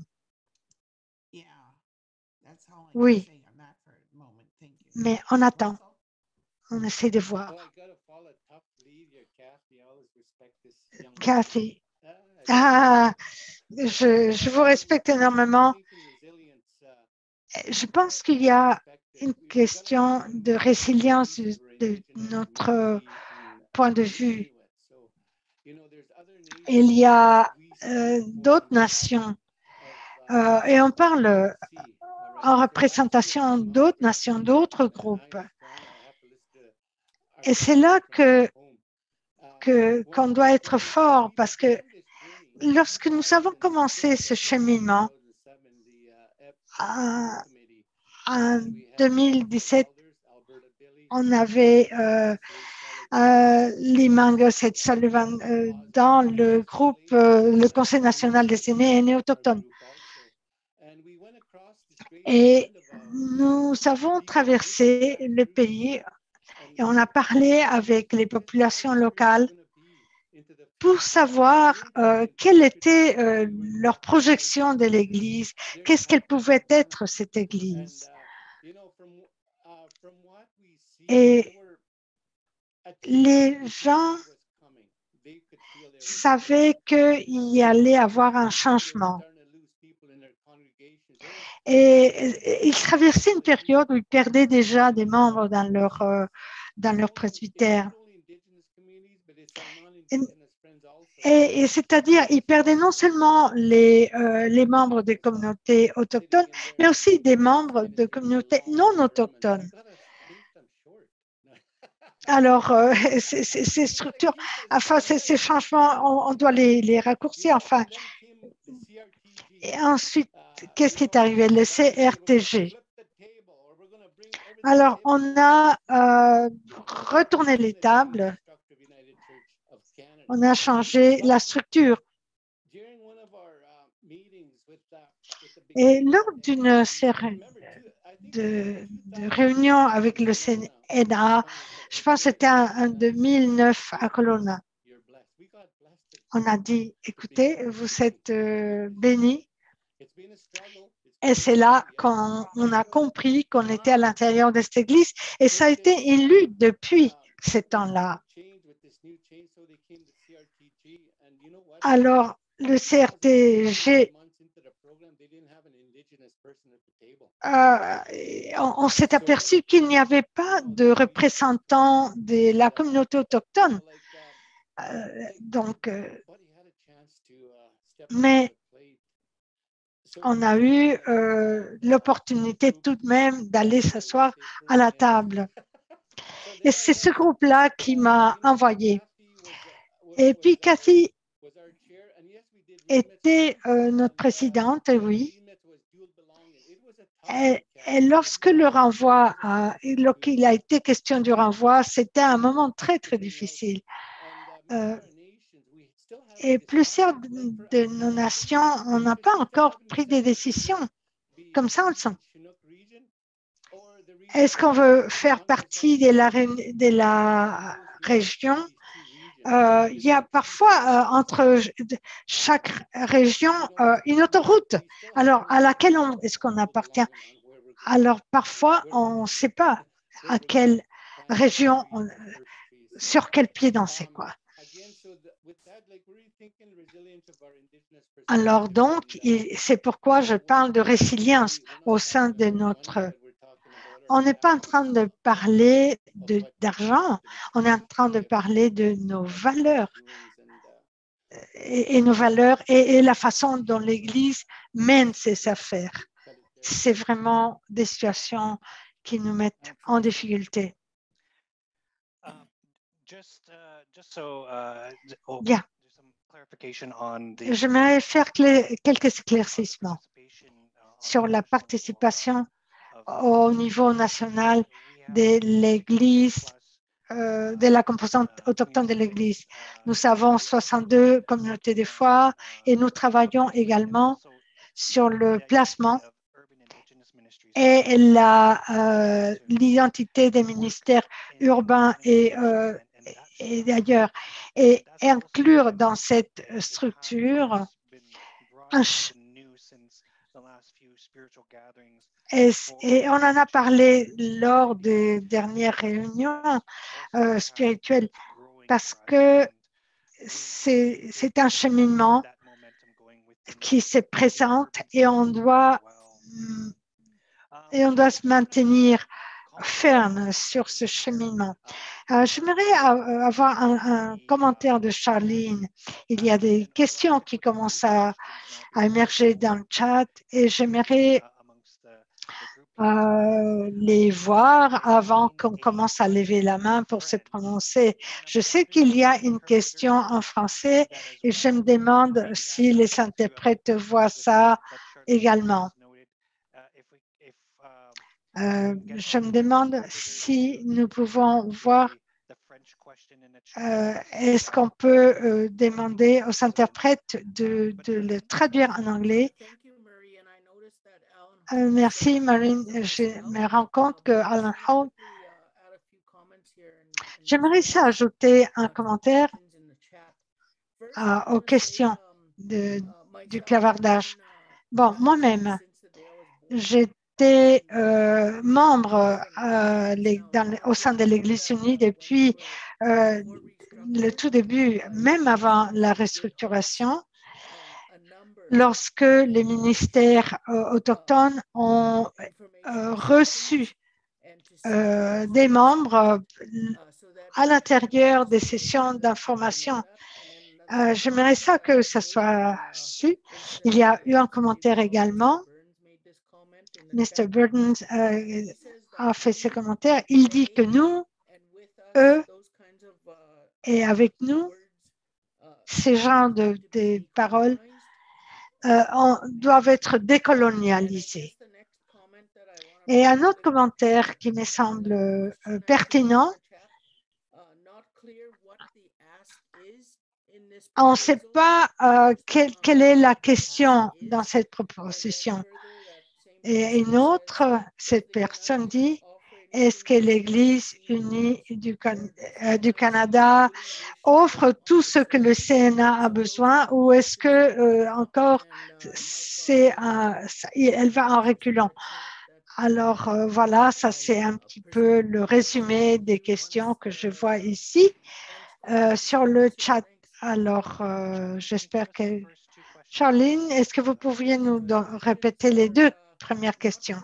Oui, mais on attend. On essaie de voir. Cathy, ah, je, je vous respecte énormément. Je pense qu'il y a une question de résilience de, de notre point de vue. Il y a euh, d'autres nations euh, et on parle en représentation d'autres nations, d'autres groupes. Et c'est là que que qu'on doit être fort parce que lorsque nous avons commencé ce cheminement en, en deux mille dix-sept, on avait euh, euh, Lee Mangus et Sullivan euh, dans le groupe, euh, le Conseil national des aînés et autochtones. Et nous avons traversé le pays et on a parlé avec les populations locales pour savoir euh, quelle était euh, leur projection de l'Église, qu'est-ce qu'elle pouvait être cette Église. Et les gens savaient qu'il y allait avoir un changement. Et, et ils traversaient une période où ils perdaient déjà des membres dans leur, euh, dans leur presbytère. Et, et, et c'est-à-dire, ils perdaient non seulement les, euh, les membres des communautés autochtones, mais aussi des membres de communautés non autochtones. Alors, euh, ces, ces structures, enfin, ces, ces changements, on, on doit les, les raccourcir, enfin. Et ensuite, qu'est-ce qui est arrivé? Le C R T G. Alors, on a euh, retourné les tables, on a changé la structure. Et lors d'une de, de réunion avec le C N A, je pense que c'était en deux mille neuf à Kelowna, on a dit, écoutez, vous êtes euh, bénis. Et c'est là qu'on on a compris qu'on était à l'intérieur de cette église et ça a été élu depuis ce temps-là. Alors, le C R T G, euh, on, on s'est aperçu qu'il n'y avait pas de représentants de la communauté autochtone. Euh, donc, euh, mais on a eu euh, l'opportunité tout de même d'aller s'asseoir à la table. Et c'est ce groupe-là qui m'a envoyé. Et puis, Cathy était euh, notre présidente, oui. Et, et lorsque le renvoi, a, lorsqu'il a été question du renvoi, c'était un moment très, très difficile. Euh, et plusieurs de nos nations, on n'a pas encore pris des décisions comme ça, on le sent. Est-ce qu'on veut faire partie de la, de la région? Euh, il y a parfois euh, entre chaque région euh, une autoroute. Alors, à laquelle est-ce qu'on appartient? Alors, parfois, on ne sait pas à quelle région, on, sur quel pied danser, quoi. Alors donc, c'est pourquoi je parle de résilience au sein de notre... On n'est pas en train de parler d'argent, on est en train de parler de nos valeurs et, et nos valeurs et, et la façon dont l'Église mène ses affaires. C'est vraiment des situations qui nous mettent en difficulté. Bien. J'aimerais faire quelques éclaircissements sur la participation au niveau national de l'Église, euh, de la composante autochtone de l'Église. Nous avons soixante-deux communautés de foi et nous travaillons également sur le placement et l'identité euh, des ministères urbains et, euh, et d'ailleurs, et inclure dans cette structure un Et, et on en a parlé lors des dernières réunions euh, spirituelles parce que c'est un cheminement qui se présente et on doit, et on doit se maintenir ferme sur ce cheminement. Euh, J'aimerais avoir un, un commentaire de Charline. Il y a des questions qui commencent à, à émerger dans le chat et j'aimerais Euh, les voir avant qu'on commence à lever la main pour se prononcer. Je sais qu'il y a une question en français et je me demande si les interprètes voient ça également. Euh, je me demande si nous pouvons voir, euh, est-ce qu'on peut euh, demander aux interprètes de, de le traduire en anglais. Euh, merci, Marine. Je me rends compte que Alan Hall, j'aimerais ça ajouter un commentaire à, aux questions de, du clavardage. Bon, moi-même, j'étais euh, membre euh, les, dans, au sein de l'Église unie depuis euh, le tout début, même avant la restructuration. lorsque les ministères euh, autochtones ont euh, reçu euh, des membres euh, à l'intérieur des sessions d'information. Euh, J'aimerais ça que ça soit su. Il y a eu un commentaire également. mister Burton euh, a fait ce commentaire. Il dit que nous, eux, et avec nous, ces genres de, de paroles euh, en, doivent être décolonialisés. Et un autre commentaire qui me semble euh, pertinent, on ne sait pas euh, quelle, quelle est la question dans cette proposition. Et une autre, cette personne dit, est-ce que l'Église unie du, Can euh, du Canada offre tout ce que le C N A a besoin ou est-ce que euh, encore c'est un, elle va en reculant? Alors euh, voilà, ça c'est un petit peu le résumé des questions que je vois ici euh, sur le chat. Alors euh, j'espère que Charline, est-ce que vous pourriez nous répéter les deux premières questions?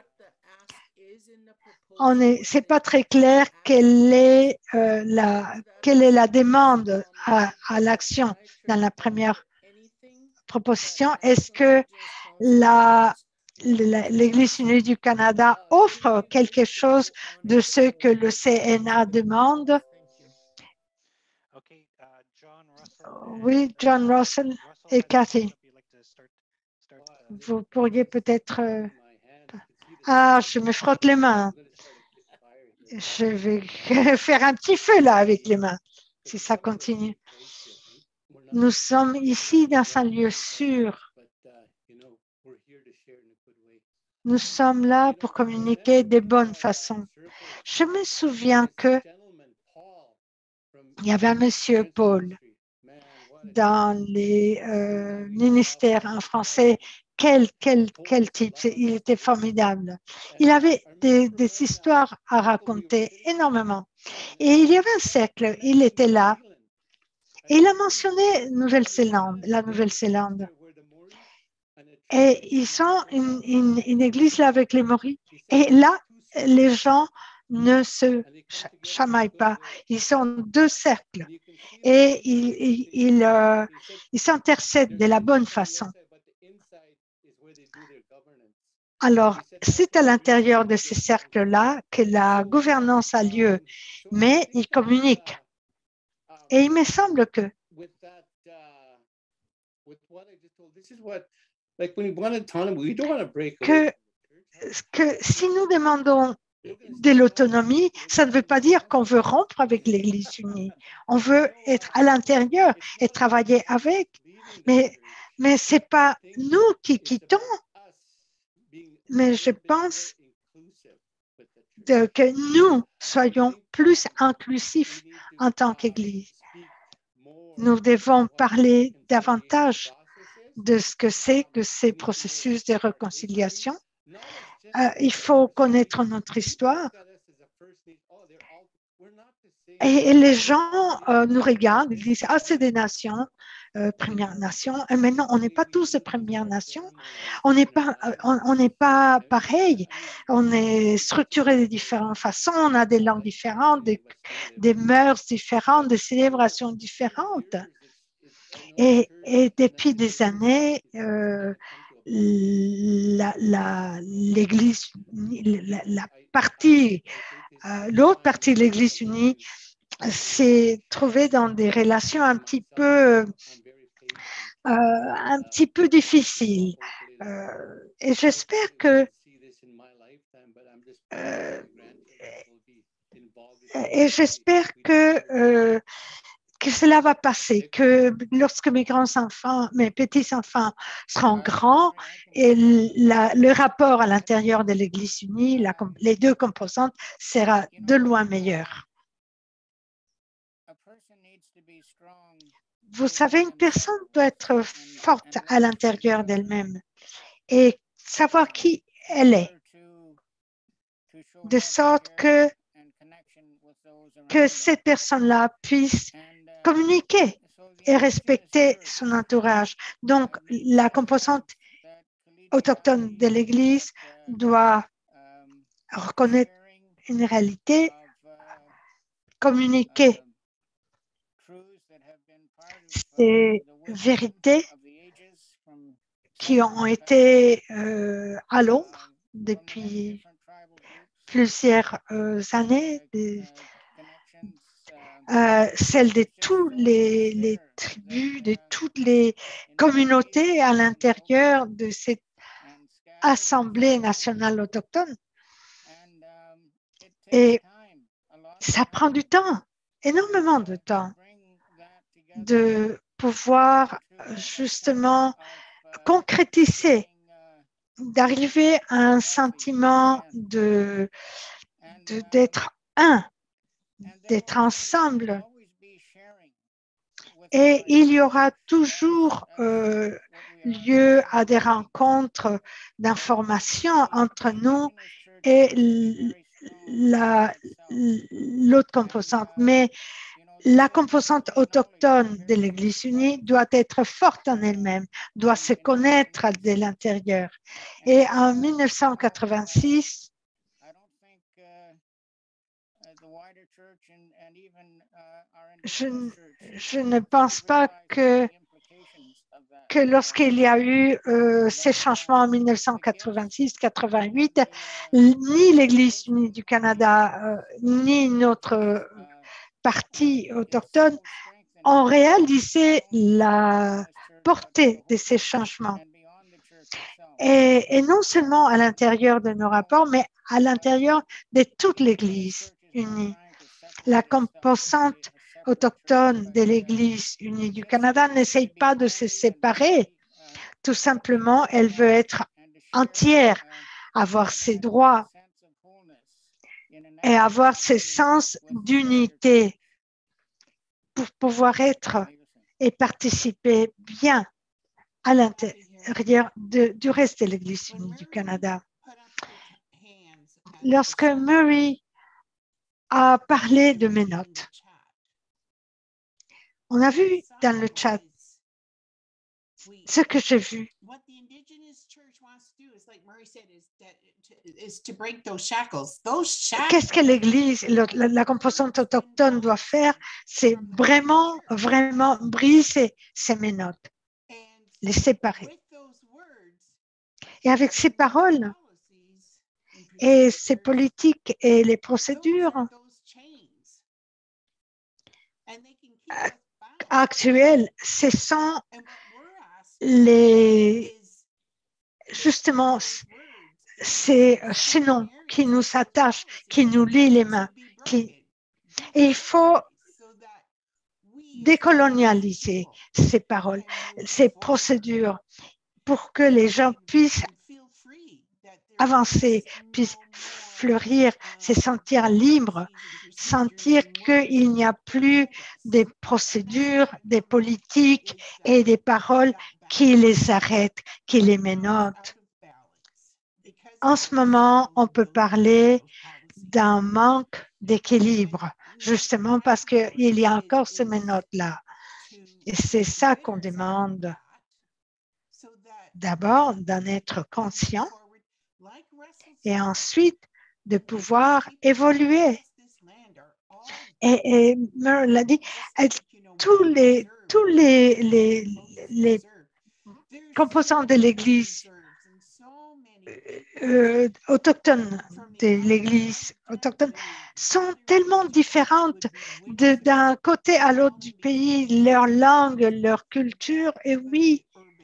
On est, c'est pas très clair quelle est euh, la quelle est la demande à, à l'action dans la première proposition. Est-ce que la l'Église unie du Canada offre quelque chose de ce que le C N A demande? Oui, John Russell et Cathy. Vous pourriez peut-être... Euh... Ah, je me frotte les mains. Je vais faire un petit feu là avec les mains, si ça continue. Nous sommes ici dans un lieu sûr. Nous sommes là pour communiquer de bonnes façons. Je me souviens que il y avait un monsieur Paul dans les euh, ministères en français. Quel, quel, quel type, il était formidable. Il avait des, des histoires à raconter énormément. Et il y avait un siècle, il était là. Et il a mentionné Nouvelle-Zélande, la Nouvelle-Zélande. Et ils ont une, une, une église là avec les Maoris. Et là, les gens ne se chamaillent pas. Ils sont deux cercles. Et ils, ils, ils, euh, ils s'intercèdent de la bonne façon. Alors, c'est à l'intérieur de ces cercles-là que la gouvernance a lieu, mais ils communiquent. Et il me semble que que, que si nous demandons de l'autonomie, ça ne veut pas dire qu'on veut rompre avec l'Église unie. On veut être à l'intérieur et travailler avec. Mais, mais ce n'est pas nous qui quittons. Mais je pense de, que nous soyons plus inclusifs en tant qu'Église. Nous devons parler davantage de ce que c'est que ces processus de réconciliation. Euh, il faut connaître notre histoire. Et, et les gens euh, nous regardent, ils disent « Ah, c'est des nations, euh, Premières Nations. » Mais non, on n'est pas tous des Premières Nations. On n'est pas, on, on n'est pas pareil. On est structuré de différentes façons. On a des langues différentes, des, des mœurs différentes, des célébrations différentes. Et, et depuis des années, euh, la, la, l'Église, la, la partie, euh, l'autre partie de l'Église unie s'est trouvée dans des relations un petit peu, euh, un petit peu difficiles. Euh, et j'espère que euh, et j'espère que euh, que cela va passer, que lorsque mes grands-enfants, mes petits-enfants seront grands, et la, le rapport à l'intérieur de l'Église unie, la, les deux composantes, sera de loin meilleur. Vous savez, une personne doit être forte à l'intérieur d'elle-même et savoir qui elle est, de sorte que, que cette personne-là puisse communiquer et respecter son entourage. Donc, la composante autochtone de l'Église doit reconnaître une réalité, communiquer ces vérités qui ont été euh, à l'ombre depuis plusieurs euh, années, des, euh, celles de toutes les, les tribus, de toutes les communautés à l'intérieur de cette Assemblée nationale autochtone. Et ça prend du temps, énormément de temps, de pouvoir justement concrétiser, d'arriver à un sentiment de, de, d'être un, d'être ensemble. Et il y aura toujours euh, lieu à des rencontres d'information entre nous et l'autre composante. Mais la composante autochtone de l'Église unie doit être forte en elle-même, doit se connaître de l'intérieur. Et en mille neuf cent quatre-vingt-six, je, je ne pense pas que, que lorsqu'il y a eu euh, ces changements en mille neuf cent quatre-vingt-six quatre-vingt-huit, ni l'Église unie du Canada, euh, ni notre euh, parti autochtone ont réalisé la portée de ces changements. Et, et non seulement à l'intérieur de nos rapports, mais à l'intérieur de toute l'Église unie. La composante autochtone de l'Église unie du Canada n'essaye pas de se séparer. Tout simplement, elle veut être entière, avoir ses droits et avoir ce sens d'unité pour pouvoir être et participer bien à l'intérieur du reste de l'Église unie du Canada. Lorsque Murray a parlé de mes notes, on a vu dans le chat ce que j'ai vu. Qu'est-ce que l'Église, la, la composante autochtone doit faire? C'est vraiment, vraiment briser ces menottes, les séparer. Et avec ces paroles et ces politiques et les procédures actuelles, ce sont les, justement ces chaînons qui nous attachent, qui nous lient les mains. Qui... Et il faut décolonialiser ces paroles, ces procédures pour que les gens puissent avancer, puissent fleurir, se sentir libres, sentir qu'il n'y a plus des procédures, des politiques et des paroles qui les arrêtent, qui les menottent. En ce moment, on peut parler d'un manque d'équilibre, justement parce qu'il y a encore ces menottes-là. Et c'est ça qu'on demande. D'abord, d'en être conscient et ensuite de pouvoir évoluer. Et, et Merle l'a dit, tous les, tous les, les, les composants de l'Église euh, autochtone, de l'Église autochtone, sont tellement différentes d'un côté à l'autre du pays, leur langue, leur culture, et oui,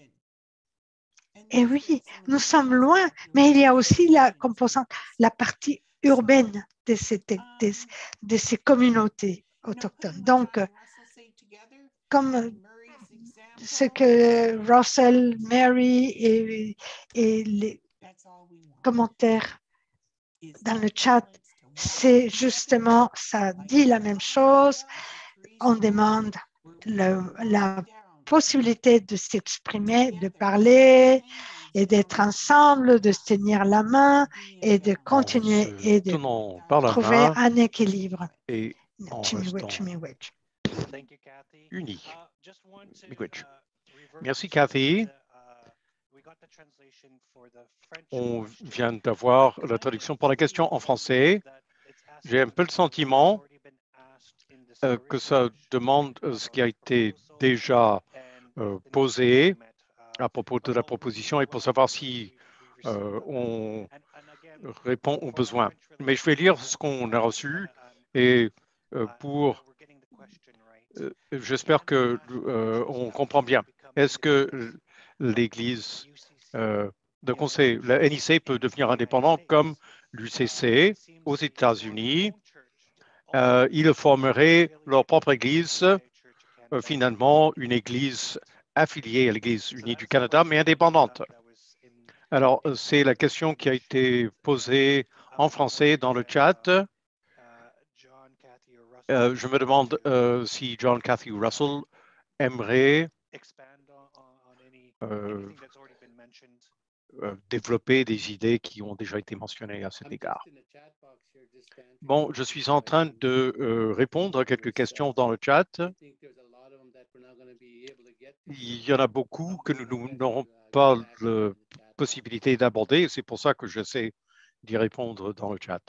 et oui, nous sommes loin, mais il y a aussi la composante, la partie urbaine de, cette, de, de ces communautés autochtones. Donc, comme ce que Russell, Mary et, et les commentaires dans le chat, c'est justement, ça dit la même chose. On demande le, la possibilité de s'exprimer, de parler et d'être ensemble, de se tenir la main et de continuer et de par la trouver main un équilibre. Et en restant unis. Merci, Cathy. On vient d'avoir la traduction pour la question en français. J'ai un peu le sentiment euh, que ça demande ce qui a été déjà euh, posé à propos de la proposition et pour savoir si euh, on répond aux besoins. Mais je vais lire ce qu'on a reçu et euh, pour euh, j'espère que euh, on comprend bien. Est-ce que l'Église euh, de conseil, la N I C peut devenir indépendant comme l'U C C aux États-Unis? Euh, ils formeraient leur propre Église, euh, finalement une Église affiliée à l'Église unie du Canada, mais indépendante. Alors, c'est la question qui a été posée en français dans le chat. Euh, je me demande euh, si John, Cathy ou Russell aimerait euh, euh, développer des idées qui ont déjà été mentionnées à cet égard. Bon, je suis en train de euh, répondre à quelques questions dans le chat. Il y en a beaucoup que nous n'aurons pas la possibilité d'aborder. C'est pour ça que j'essaie d'y répondre dans le chat.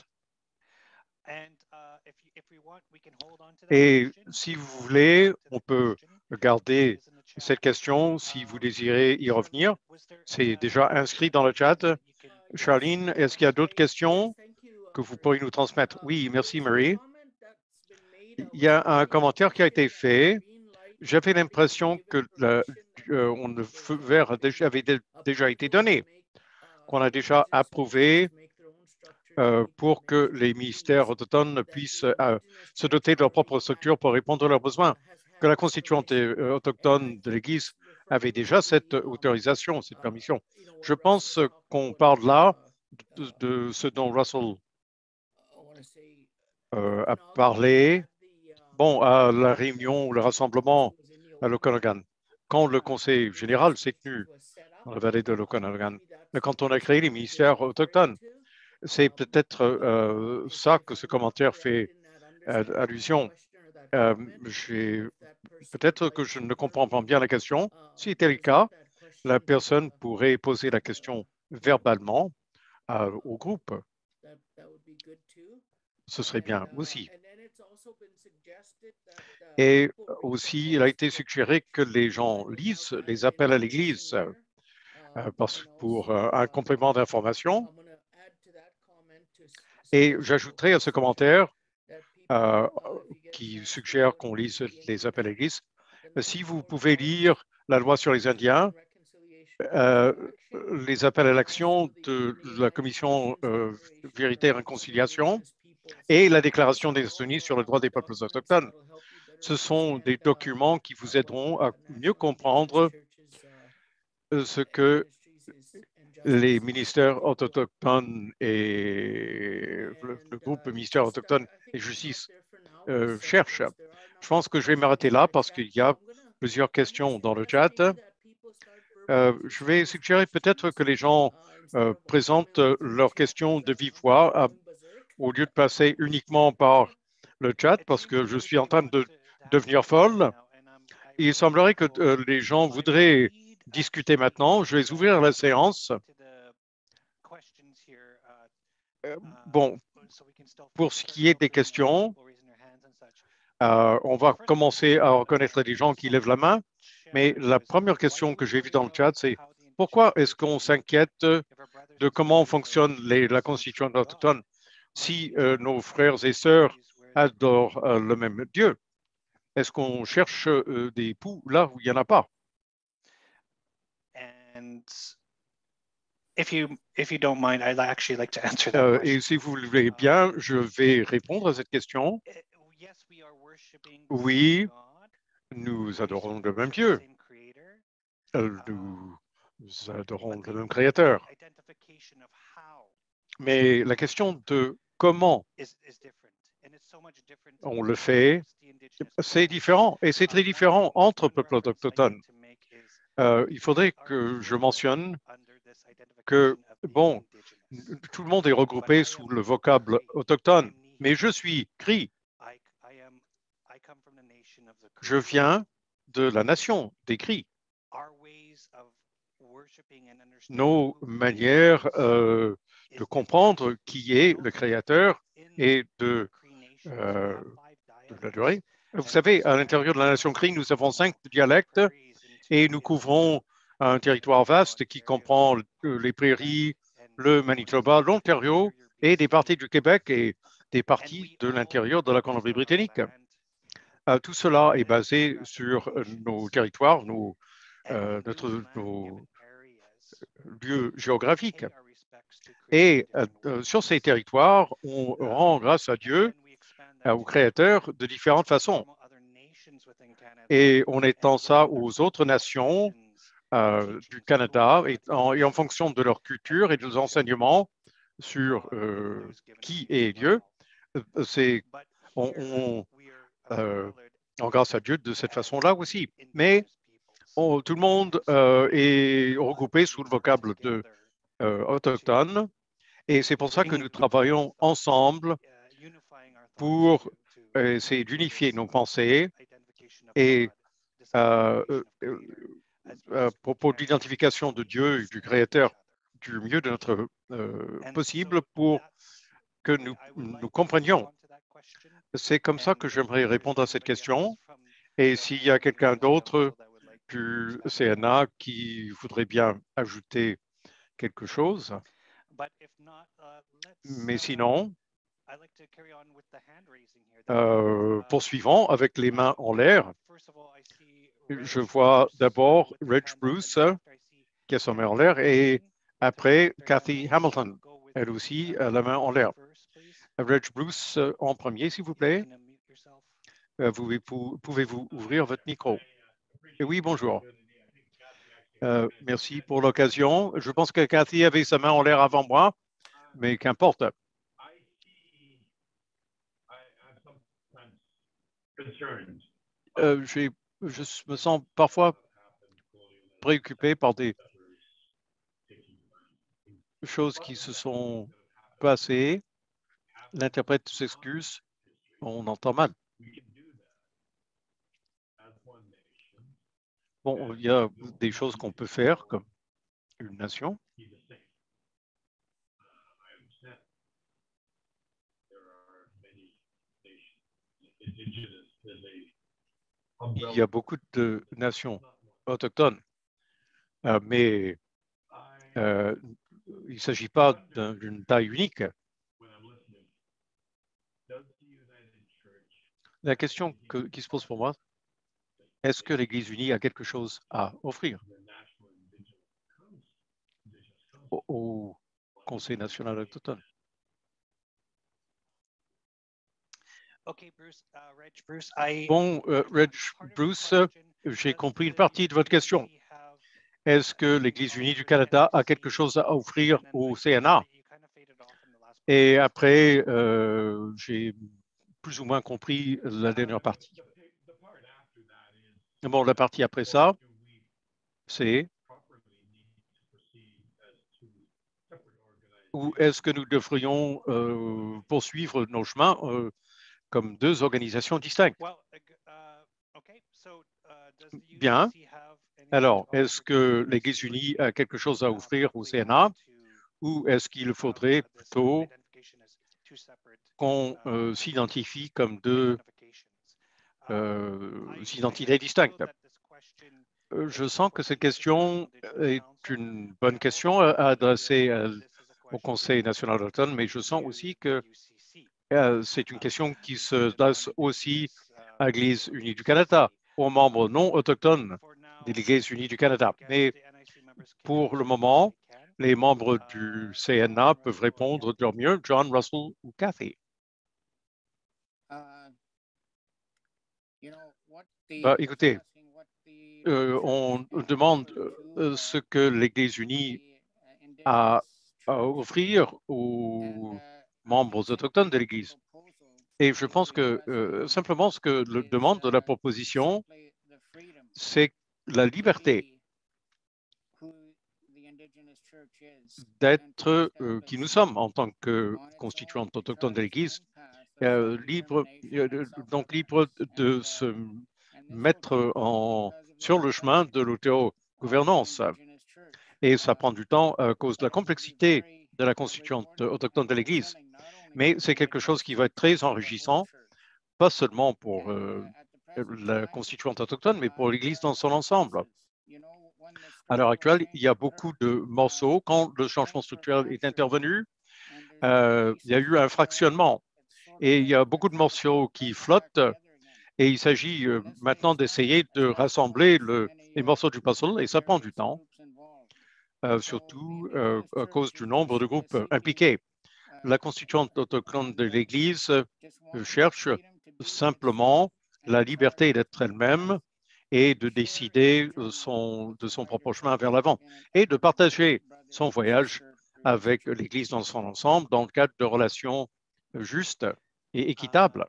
Et si vous voulez, on peut garder cette question si vous désirez y revenir. C'est déjà inscrit dans le chat. Charlene, est-ce qu'il y a d'autres questions que vous pourriez nous transmettre? Oui, merci Marie. Il y a un commentaire qui a été fait. J'avais l'impression que le, euh, on, le feu vert avait déjà été donné, qu'on a déjà approuvé euh, pour que les ministères autochtones puissent euh, se doter de leur propre structure pour répondre à leurs besoins, que la constituante euh, autochtone de l'Église avait déjà cette autorisation, cette permission. Je pense qu'on parle là de, de ce dont Russell euh, a parlé. Bon, à la réunion, le rassemblement à l'Okanagan, quand le Conseil général s'est tenu dans la vallée de l'Okanagan, quand on a créé les ministères autochtones, c'est peut-être euh, ça que ce commentaire fait euh, allusion. Euh, peut-être que je ne comprends pas bien la question. Si c'était le cas, la personne pourrait poser la question verbalement euh, au groupe. Ce serait bien aussi. Et aussi, il a été suggéré que les gens lisent les appels à l'Église euh, pour euh, un complément d'information. Et j'ajouterai à ce commentaire euh, qui suggère qu'on lise les appels à l'Église, si vous pouvez lire la loi sur les Indiens, euh, les appels à l'action de la Commission euh, Vérité et Réconciliation et la Déclaration des Nations Unies sur le droit des peuples autochtones. Ce sont des documents qui vous aideront à mieux comprendre ce que les ministères autochtones et le, le groupe ministère autochtone et justice euh, cherchent. Je pense que je vais m'arrêter là parce qu'il y a plusieurs questions dans le chat. Euh, je vais suggérer peut-être que les gens euh, présentent leurs questions de vive voix à, au lieu de passer uniquement par le chat parce que je suis en train de devenir folle. Il semblerait que euh, les gens voudraient discuter maintenant. Je vais ouvrir la séance. Euh, bon, pour ce qui est des questions, euh, on va commencer à reconnaître les gens qui lèvent la main. Mais la première question que j'ai vue dans le chat, c'est pourquoi est-ce qu'on s'inquiète de comment fonctionne les, la constitution autochtone si euh, nos frères et sœurs adorent euh, le même Dieu? Est-ce qu'on cherche euh, des époux là où il n'y en a pas? If you, if you don't mind, I'd actually like to answer that euh, question. Et si vous le voulez bien, je vais répondre à cette question. Oui, nous adorons le même Dieu. Euh, nous adorons le même Créateur. Mais la question de comment on le fait, c'est différent. Et c'est très différent entre peuples autochtones. Euh, il faudrait que je mentionne que, bon, tout le monde est regroupé sous le vocable autochtone, mais je suis Cri. Je viens de la nation des Cris. Nos manières euh, de comprendre qui est le Créateur et de, euh, de l'adorer. Vous savez, à l'intérieur de la nation Cri, nous avons cinq dialectes et nous couvrons un territoire vaste qui comprend les prairies, le Manitoba, l'Ontario et des parties du Québec et des parties de l'intérieur de la Colombie-Britannique. Euh, tout cela est basé sur nos territoires, nos, euh, notre, nos lieux géographiques. Et euh, sur ces territoires, on rend grâce à Dieu, euh, au Créateur, de différentes façons. Et on étend ça aux autres nations euh, du Canada et en, et en fonction de leur culture et des enseignements sur euh, qui est Dieu, c'est on, on, euh, on grâce à Dieu de cette façon-là aussi. Mais on, tout le monde euh, est regroupé sous le vocable de euh, autochtone et c'est pour ça que nous travaillons ensemble pour essayer d'unifier nos pensées et euh, euh, à propos de l'identification de Dieu et du Créateur du mieux de notre euh, possible pour que nous, nous comprenions. C'est comme ça que j'aimerais répondre à cette question. Et s'il y a quelqu'un d'autre du C N A qui voudrait bien ajouter quelque chose, mais sinon, euh, poursuivons avec les mains en l'air. Je vois d'abord Reg Bruce qui a sa main en l'air et après Kathy Hamilton, elle aussi a la main en l'air. Reg Bruce en premier, s'il vous plaît. Vous, pouvez-vous ouvrir votre micro? Et oui, bonjour. Euh, merci pour l'occasion. Je pense que Kathy avait sa main en l'air avant moi, mais qu'importe. Euh, je me sens parfois préoccupé par des choses qui se sont passées. L'interprète s'excuse, on entend mal. Bon, il y a des choses qu'on peut faire comme une nation. Il y a beaucoup de nations autochtones, euh, mais euh, il ne s'agit pas d'une taille unique. La question que, qui se pose pour moi, est-ce que l'Église unie a quelque chose à offrir au, au Conseil national autochtone? Bon, euh, Reg Bruce, j'ai compris une partie de votre question. Est-ce que l'Église unie du Canada a quelque chose à offrir au C N A? Et après, euh, j'ai plus ou moins compris la dernière partie. Bon, la partie après ça, c'est où est-ce que nous devrions euh, poursuivre nos chemins euh, comme deux organisations distinctes? Bien. Alors, est-ce que l'Église unie a quelque chose à offrir au C N A ou est-ce qu'il faudrait plutôt qu'on euh, s'identifie comme deux euh, identités distinctes? Je sens que cette question est une bonne question à adresser au Conseil national autochtone, mais je sens aussi que euh, c'est une question qui se adresse aussi à l'Église unie du Canada, aux membres non autochtones de l'Église unie du Canada. Mais pour le moment, les membres du C N A peuvent répondre de leur mieux, John, Russell ou Kathy. Bah, écoutez, euh, on demande euh, ce que l'Église unie a à offrir aux membres autochtones de l'Église. Et je pense que euh, simplement ce que le demande de la proposition, c'est la liberté d'être euh, qui nous sommes en tant que constituante autochtone de l'Église, euh, libre, euh, donc libre de se mettre en, sur le chemin de l'autogouvernance. Et ça prend du temps à cause de la complexité de la constituante autochtone de l'Église. Mais c'est quelque chose qui va être très enrichissant, pas seulement pour euh, la constituante autochtone, mais pour l'Église dans son ensemble. À l'heure actuelle, il y a beaucoup de morceaux. Quand le changement structurel est intervenu, euh, il y a eu un fractionnement et il y a beaucoup de morceaux qui flottent et il s'agit euh, maintenant d'essayer de rassembler le, les morceaux du puzzle et ça prend du temps, euh, surtout euh, à cause du nombre de groupes impliqués. La constituante autochtone de l'Église euh, cherche simplement la liberté d'être elle-même et de décider son, de son propre chemin vers l'avant et de partager son voyage avec l'Église dans son ensemble dans le cadre de relations justes et équitables.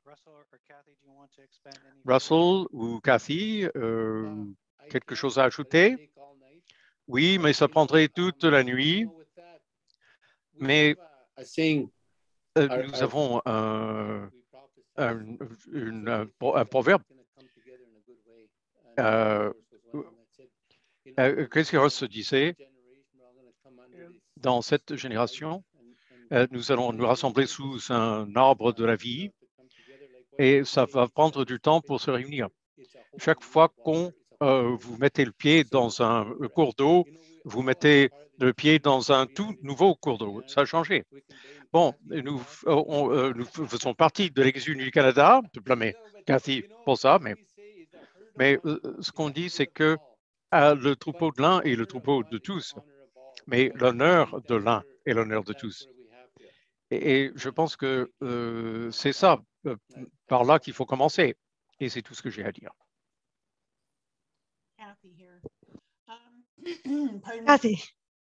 Russell ou Cathy, euh, quelque chose à ajouter? Oui, mais ça prendrait toute la nuit. Mais euh, nous avons un, un, une, un, un proverbe. Euh, euh, Qu'est-ce que Ross disait? Dans cette génération, euh, nous allons nous rassembler sous un arbre de la vie et ça va prendre du temps pour se réunir. Chaque fois qu'on euh, vous mettez le pied dans un cours d'eau, vous mettez le pied dans un tout nouveau cours d'eau. Ça a changé. Bon, nous, on, euh, nous faisons partie de l'Église unie du Canada. Je peux blâmer Cathy pour ça, mais, mais euh, ce qu'on dit, c'est que euh, le troupeau de l'un est le troupeau de tous, mais l'honneur de l'un est l'honneur de tous. Et, et je pense que euh, c'est ça, euh, par là qu'il faut commencer. Et c'est tout ce que j'ai à dire. Cathy,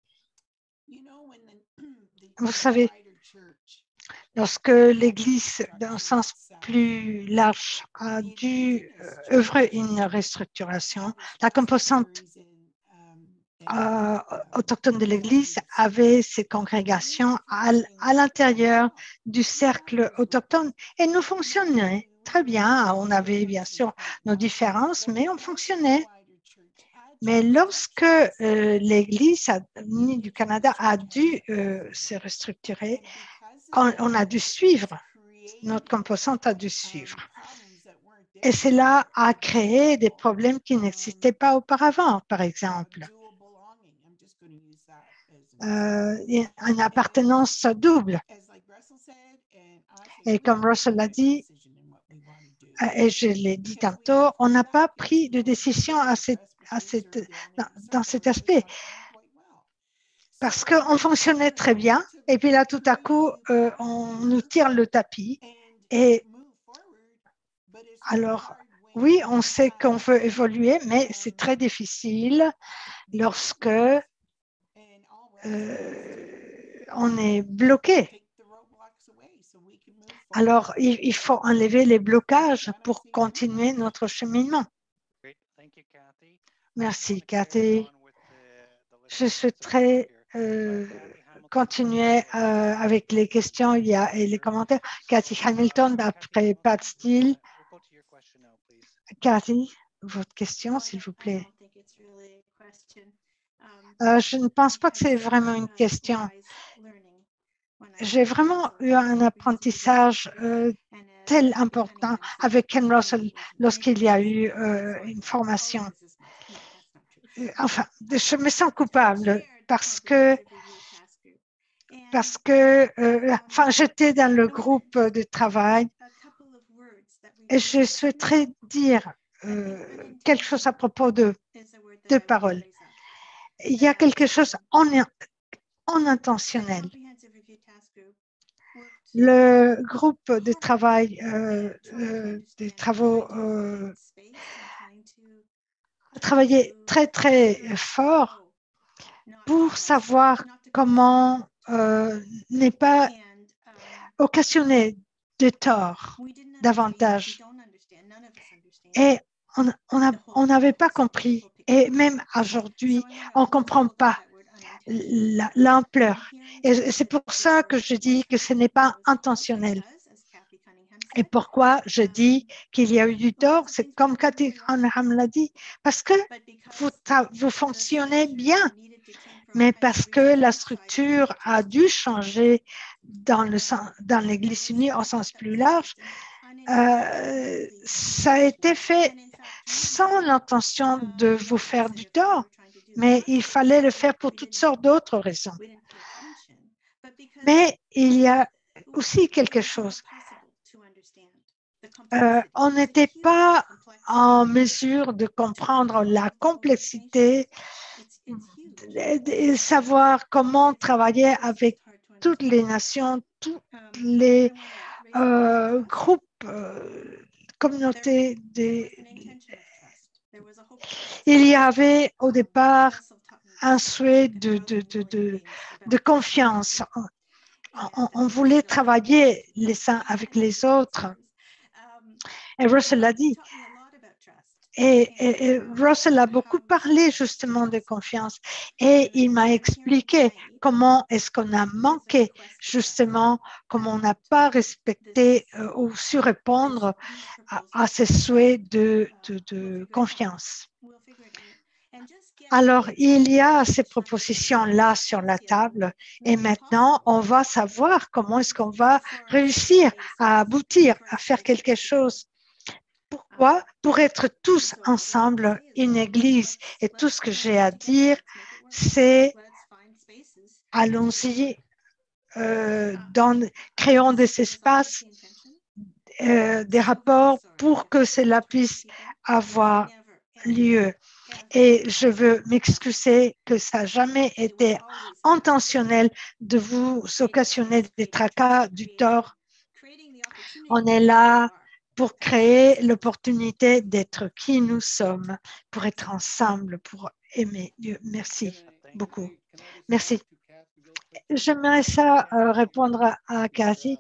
vous savez, lorsque l'Église, dans un sens plus large, a dû œuvrer une restructuration, la composante euh, autochtone de l'Église avait ses congrégations à, à l'intérieur du cercle autochtone et nous fonctionnions très bien. On avait bien sûr nos différences, mais on fonctionnait. Mais lorsque euh, l'Église unie du Canada a dû euh, se restructurer, on, on a dû suivre, notre composante a dû suivre. Et cela a créé des problèmes qui n'existaient pas auparavant, par exemple. Euh, une appartenance double. Et comme Russell l'a dit, et je l'ai dit tantôt, on n'a pas pris de décision à cette, à cette, dans, dans cet aspect. Parce qu'on fonctionnait très bien, et puis là, tout à coup, euh, on nous tire le tapis. Et alors, oui, on sait qu'on veut évoluer, mais c'est très difficile lorsque euh, on est bloqué. Alors, il, il faut enlever les blocages pour continuer notre cheminement. Merci, Cathy. Je souhaiterais euh, continuer euh, avec les questions il y a, et les commentaires. Cathy Hamilton, après Pat Steele. Cathy, votre question, s'il vous plaît. Euh, je ne pense pas que c'est vraiment une question. J'ai vraiment eu un apprentissage euh, tel important avec Ken Russell lorsqu'il y a eu euh, une formation. Enfin, je me sens coupable parce que, parce que euh, enfin, j'étais dans le groupe de travail et je souhaiterais dire euh, quelque chose à propos de deux paroles. Il y a quelque chose en, en intentionnel. Le groupe de travail, euh, euh, des travaux, euh, a travaillé très, très fort pour savoir comment euh, ne pas occasionner de tort davantage. Et on n'avait pas compris. Et même aujourd'hui, on ne comprend pas l'ampleur. Et c'est pour ça que je dis que ce n'est pas intentionnel. Et pourquoi je dis qu'il y a eu du tort? C'est comme Cathy Graham l'a dit, parce que vous, vous fonctionnez bien, mais parce que la structure a dû changer dans le dans l'Église unie au sens plus large. Euh, ça a été fait sans l'intention de vous faire du tort, mais il fallait le faire pour toutes sortes d'autres raisons. Mais il y a aussi quelque chose. Euh, on n'était pas en mesure de comprendre la complexité, de, de savoir comment travailler avec toutes les nations, tous les euh, groupes, euh, communautés. Des... Il y avait au départ un souhait de, de, de, de, de confiance. On, on voulait travailler les uns avec les autres. Et Russell l'a dit. Et, et, et Russell a beaucoup parlé justement de confiance. Et il m'a expliqué comment est-ce qu'on a manqué justement, comment on n'a pas respecté euh, ou su répondre à, à ces souhaits de, de, de confiance. Alors, il y a ces propositions-là sur la table et maintenant, on va savoir comment est-ce qu'on va réussir à aboutir, à faire quelque chose. Pourquoi? Pour être tous ensemble une église. Et tout ce que j'ai à dire, c'est allons-y, euh, créons des espaces, euh, des rapports pour que cela puisse avoir lieu. Et je veux m'excuser que ça n'a jamais été intentionnel de vous occasionner des tracas, du tort. On est là pour créer l'opportunité d'être qui nous sommes, pour être ensemble, pour aimer Dieu. Merci beaucoup. Merci. J'aimerais ça euh, répondre à Cathy.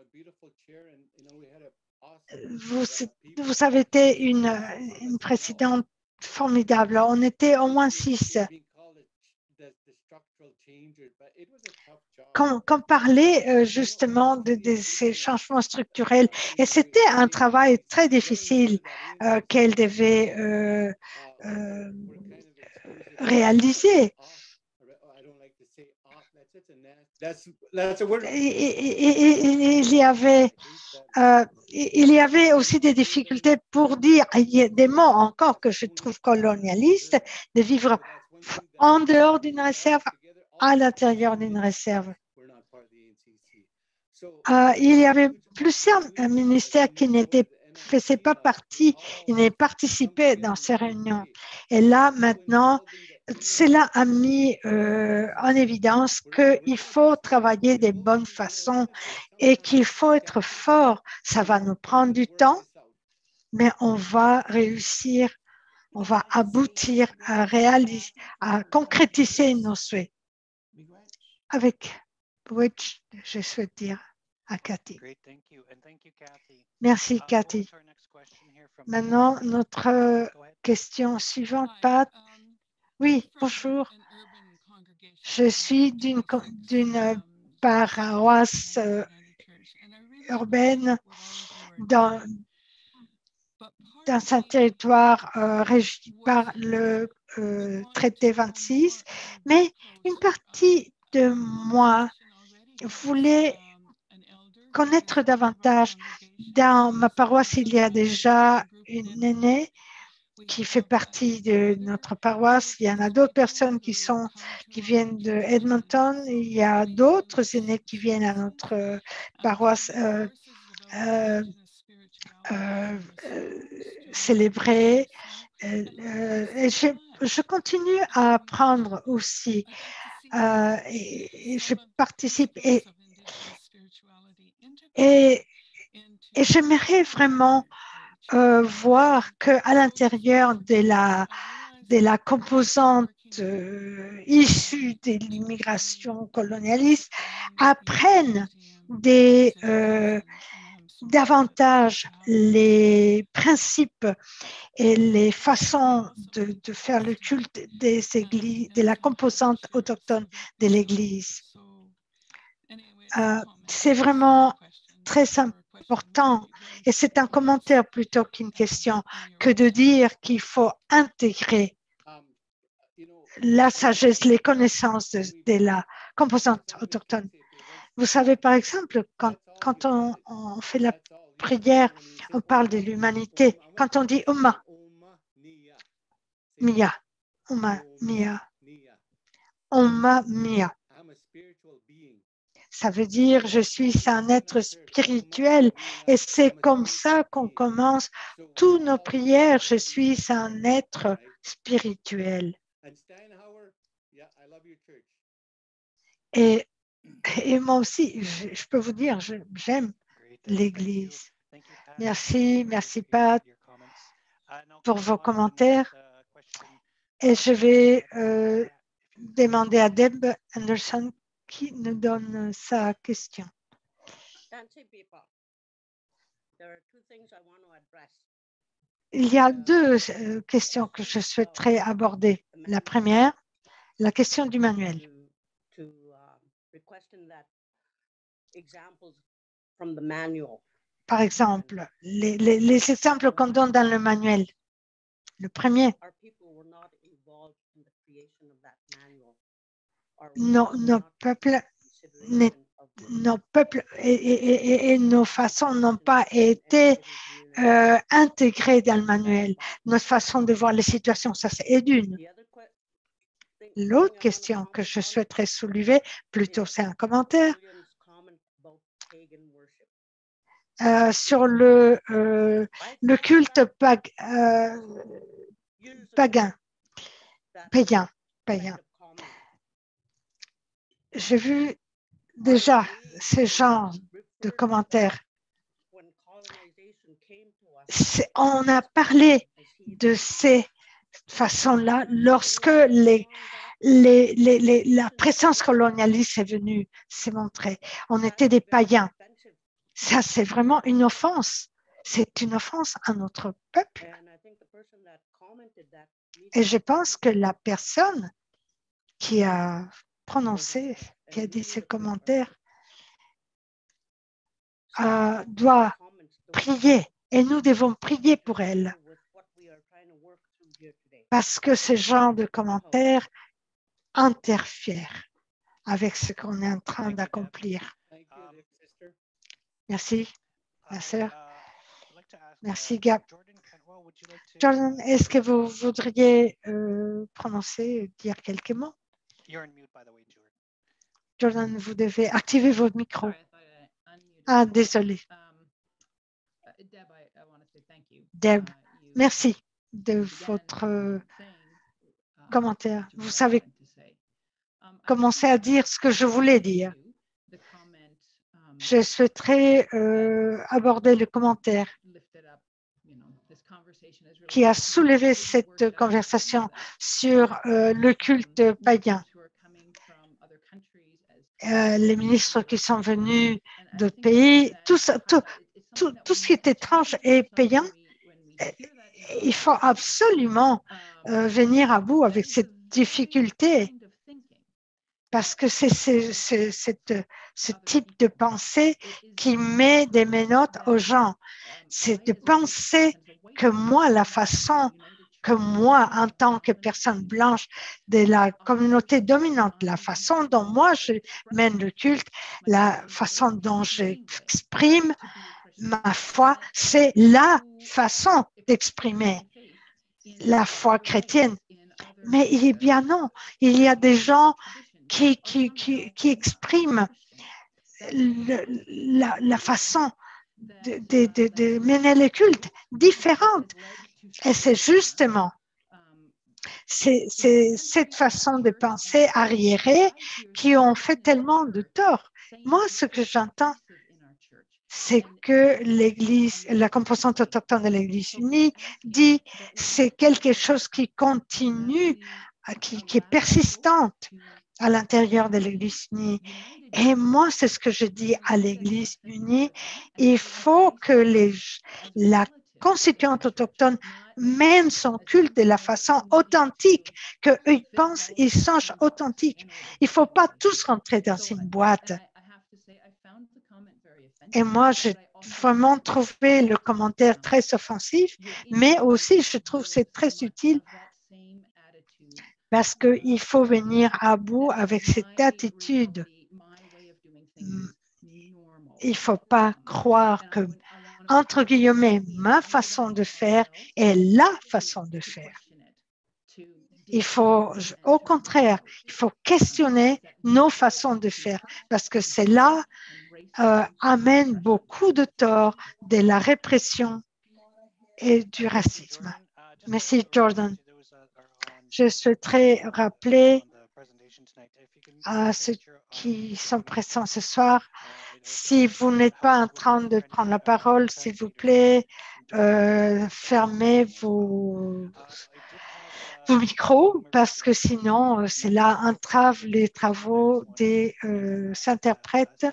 Vous, vous avez été une, une présidente formidable. On était au moins six. Qu'on qu'on parlait euh, justement de, de ces changements structurels et c'était un travail très difficile euh, qu'elle devait euh, euh, réaliser. Et, et, et, et il y avait euh, il y avait aussi des difficultés pour dire, il y a des mots encore que je trouve colonialistes, de vivre en dehors d'une réserve, à l'intérieur d'une réserve. Euh, il y avait plusieurs ministères qui n'étaient faisaient pas partie, ils n'avaient participé dans ces réunions. Et là, maintenant, cela a mis euh, en évidence qu'il faut travailler de bonnes façons et qu'il faut être fort. Ça va nous prendre du temps, mais on va réussir, on va aboutir à réaliser, à concrétiser nos souhaits. Avec which je souhaite dire à Cathy. Merci, Cathy. Maintenant, notre question suivante, Pat. Oui, bonjour. Je suis d'une d'une paroisse euh, urbaine dans, dans un territoire euh, régi par le euh, traité vingt-six, mais une partie de moi voulait connaître davantage. Dans ma paroisse, il y a déjà une aînée qui fait partie de notre paroisse. Il y en a d'autres personnes qui, sont, qui viennent de Edmonton. Il y a d'autres aînés qui viennent à notre paroisse euh, euh, euh, euh, célébrer. Euh, et je, je continue à apprendre aussi. Euh, et, et je participe et, et, et j'aimerais vraiment euh, voir qu'à l'intérieur de la, de la composante euh, issue de l'immigration colonialiste apprennent des, euh, davantage les principes et les façons de, de faire le culte des églises, de la composante autochtone de l'Église. Euh, c'est vraiment très important, et c'est un commentaire plutôt qu'une question, que de dire qu'il faut intégrer la sagesse, les connaissances de, de la composante autochtone. Vous savez, par exemple, quand, quand on, on fait la prière, on parle de l'humanité. Quand on dit Oma, Mia, Oma, Mia, Oma, Mia. Ça veut dire je suis un être spirituel et c'est comme ça qu'on commence toutes nos prières. Je suis un être spirituel. Et, et moi aussi, je, je peux vous dire, j'aime l'Église. Merci, merci Pat pour vos commentaires. Et je vais euh, demander à Deb Anderson qui nous donne sa question. Il y a deux euh, questions que je souhaiterais aborder. La première, la question du manuel. Par exemple, les, les, les exemples qu'on donne dans le manuel. Le premier, nos, nos peuples, nos peuples et, et, et, et nos façons n'ont pas été euh, intégrées dans le manuel. Notre façon de voir les situations, ça c'est d'une. L'autre question que je souhaiterais soulever, plutôt c'est un commentaire, euh, sur le, euh, le culte pag, euh, pagan, païen, païen. J'ai vu déjà ce genre de commentaires. On a parlé de ces façons-là lorsque les, les, les, les, la présence colonialiste est venue se montrer. On était des païens. Ça, c'est vraiment une offense. C'est une offense à notre peuple. Et je pense que la personne qui a prononcé, qui a dit ces commentaires, euh, doit prier. Et nous devons prier pour elle. Parce que ce genre de commentaires interfèrent avec ce qu'on est en train d'accomplir. Merci, ma sœur. Merci, Gab. Jordan, est-ce que vous voudriez euh, prononcer, dire quelques mots? Jordan, vous devez activer votre micro. Ah, désolé. Deb, merci de votre euh, commentaire. Vous savez commencer à dire ce que je voulais dire. Je souhaiterais euh, aborder le commentaire qui a soulevé cette conversation sur euh, le culte païen. Euh, les ministres qui sont venus d'autres pays, tout, ça, tout, tout, tout ce qui est étrange et païen, il faut absolument euh, venir à bout avec cette difficulté parce que c'est ce type de pensée qui met des menottes aux gens. C'est de penser que moi, la façon que moi, en tant que personne blanche de la communauté dominante, la façon dont moi je mène le culte, la façon dont j'exprime ma foi, c'est la façon d'exprimer la foi chrétienne. Mais il est bien non, il y a des gens qui, qui, qui, qui expriment le, la, la façon de, de, de, de mener le culte différente. Et c'est justement c'est, c'est cette façon de penser arriérée qui ont fait tellement de tort. Moi, ce que j'entends, c'est que l'Église, la composante autochtone de l'Église unie dit c'est quelque chose qui continue, qui, qui est persistante à l'intérieur de l'Église unie. Et moi, c'est ce que je dis à l'Église unie. Il faut que les, la constituante autochtone mène son culte de la façon authentique, qu'eux pensent, ils songent authentique. Il ne faut pas tous rentrer dans une boîte. Et moi, j'ai vraiment trouvé le commentaire très offensif, mais aussi, je trouve que c'est très utile parce qu'il faut venir à bout avec cette attitude. Il ne faut pas croire que, entre guillemets, ma façon de faire est la façon de faire. Il faut, au contraire, il faut questionner nos façons de faire parce que cela euh, amène beaucoup de tort de la répression et du racisme. Merci, Jordan. Je souhaiterais rappeler à ceux qui sont présents ce soir, si vous n'êtes pas en train de prendre la parole, s'il vous plaît, euh, fermez vos, vos micros parce que sinon, cela entrave les travaux des euh, interprètes.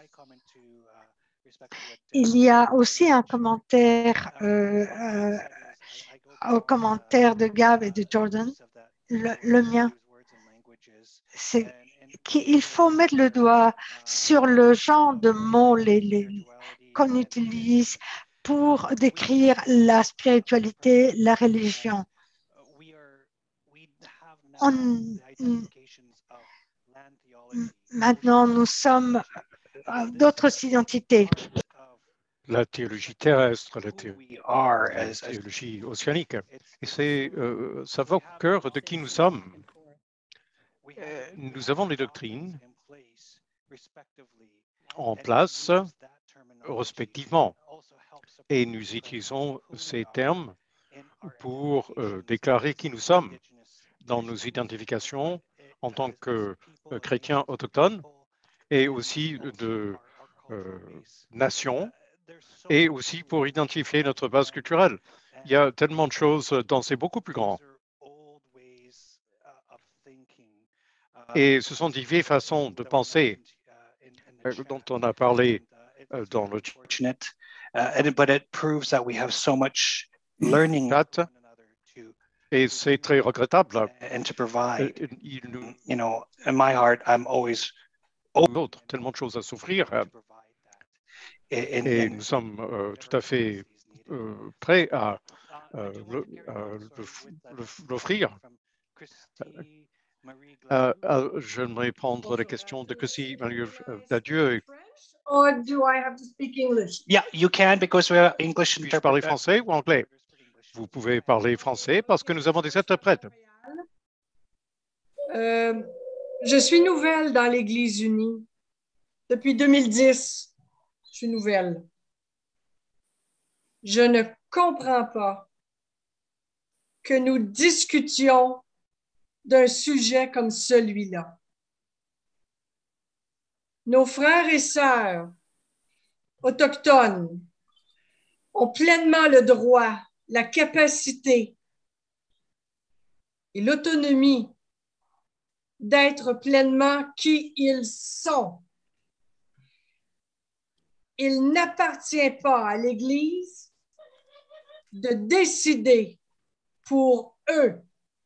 Il y a aussi un commentaire euh, euh, au commentaire de Gab et de Jordan, le, le mien. C'est qu'il faut mettre le doigt sur le genre de mots les, les, qu'on utilise pour décrire la spiritualité, la religion. On, maintenant, nous sommes d'autres identités. La théologie terrestre, la, thé la théologie océanique. Et c'est, euh, ça va au cœur de qui nous sommes. Nous avons les doctrines en place respectivement et nous utilisons ces termes pour euh, déclarer qui nous sommes dans nos identifications en tant que euh, chrétiens autochtones et aussi de euh, nation et aussi pour identifier notre base culturelle. Il y a tellement de choses dans c'est beaucoup plus grand. Et ce sont des vieilles façons de penser euh, dont on a parlé euh, dans le chat. Et c'est très regrettable. And to provide, euh, il nous, you know, in my heart, I'm always autre, tellement de choses à souffrir. Et, et nous sommes euh, tout à fait euh, prêts à euh, l'offrir. Euh, euh, J'aimerais prendre la question de Christy Marie-Dadieu. Or do I have to speak English? Yeah, you can because we are English. Puis-je parler français ou anglais? Vous pouvez parler français parce que nous avons des interprètes. Euh, je suis nouvelle dans l'Église unie. Depuis deux mille dix, je suis nouvelle. Je ne comprends pas que nous discutions d'un sujet comme celui-là. Nos frères et sœurs autochtones ont pleinement le droit, la capacité et l'autonomie d'être pleinement qui ils sont. Il n'appartient pas à l'Église de décider pour eux.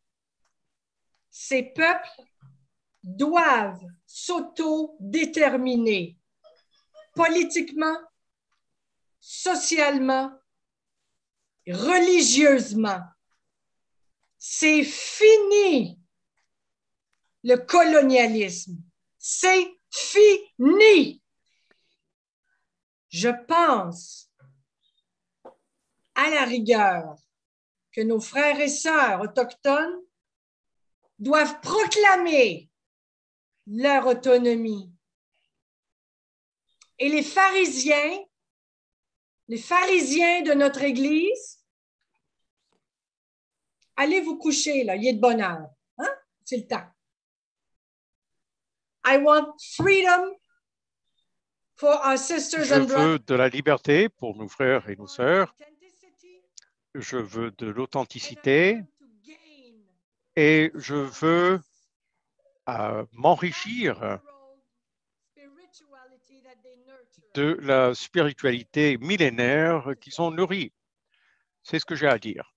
Ces peuples doivent s'autodéterminer politiquement, socialement, religieusement. C'est fini le colonialisme. C'est fini. Je pense, à la rigueur, que nos frères et sœurs autochtones doivent proclamer leur autonomie. Et les pharisiens, les pharisiens de notre Église, allez vous coucher, là, il est de bonne heure. Hein? C'est le temps. I want freedom for our sisters and brothers. Je veux de la liberté pour nos frères et nos sœurs. Je veux de l'authenticité et je veux euh, m'enrichir de la spiritualité millénaire qu'ils ont nourrie. C'est ce que j'ai à dire.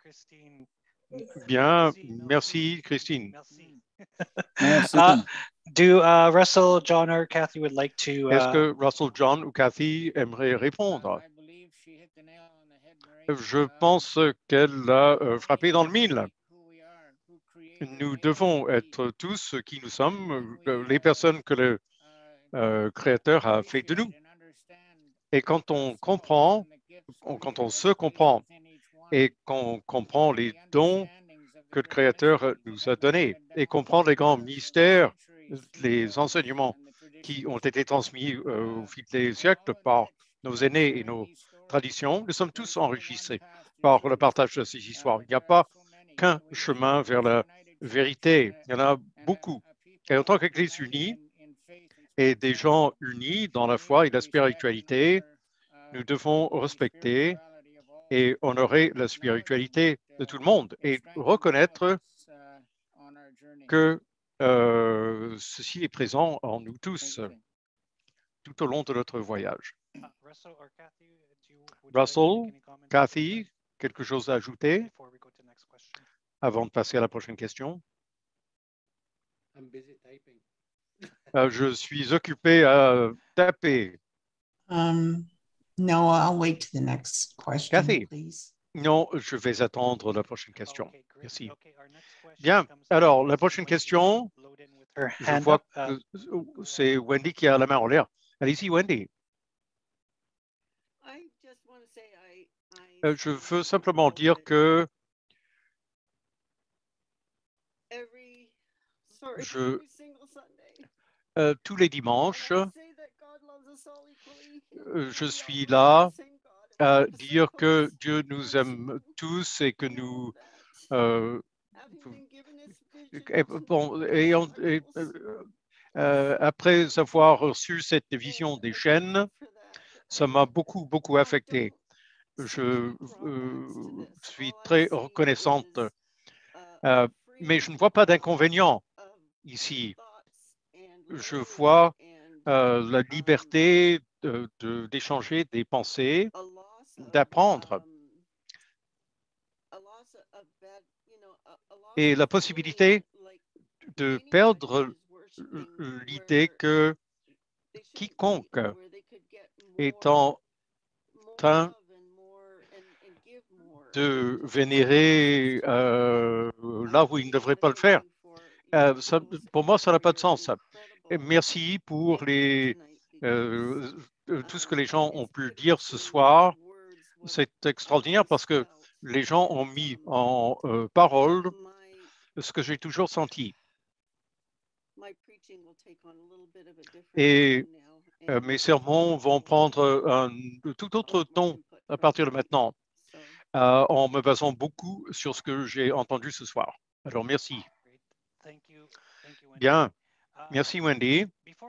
Bien, merci Christine. Uh, Do uh, Russell, John, or Kathy would like to? Uh... Est-ce que Russell, John ou Kathy aimeraient répondre? Je pense qu'elle a euh, frappé dans le mille. Nous devons être tous ce qui nous sommes, euh, les personnes que le euh, Créateur a fait de nous. Et quand on comprend, quand on se comprend et qu'on comprend les dons que le Créateur nous a donnés et comprend les grands mystères, les enseignements qui ont été transmis euh, au fil des siècles par nos aînés et nos traditions, nous sommes tous enrichissés par le partage de ces histoires. Il n'y a pas qu'un chemin vers la vérité, il y en a beaucoup. Et en tant qu'Église unie et des gens unis dans la foi et la spiritualité, nous devons respecter et honorer la spiritualité de tout le monde et reconnaître que euh, ceci est présent en nous tous tout au long de notre voyage. Russell, Kathy, quelque chose à ajouter avant de passer à la prochaine question? Euh, je suis occupé à taper. Um, no, I'll wait to the next question, Kathy, please. non, je vais attendre la prochaine question. Merci. Bien, alors la prochaine question, je vois que c'est Wendy qui a la main en l'air. Allez-y, Wendy. Euh, je veux simplement dire que je, euh, tous les dimanches, euh, je suis là à dire que Dieu nous aime tous et que nous euh, et, bon, et, et, euh, après avoir reçu cette vision des chaînes, ça m'a beaucoup, beaucoup affecté. Je euh, suis très reconnaissante, euh, mais je ne vois pas d'inconvénient ici. Je vois euh, la liberté d'échanger de, des pensées, d'apprendre et la possibilité de perdre l'idée que quiconque est en train de vénérer euh, là où il ne devrait pas le faire. Euh, ça, pour moi, ça n'a pas de sens. Et merci pour les, euh, tout ce que les gens ont pu dire ce soir. C'est extraordinaire parce que les gens ont mis en euh, parole ce que j'ai toujours senti. Et euh, mes sermons vont prendre un tout autre ton à partir de maintenant, euh, en me basant beaucoup sur ce que j'ai entendu ce soir. Alors, merci. Bien. Merci, Wendy.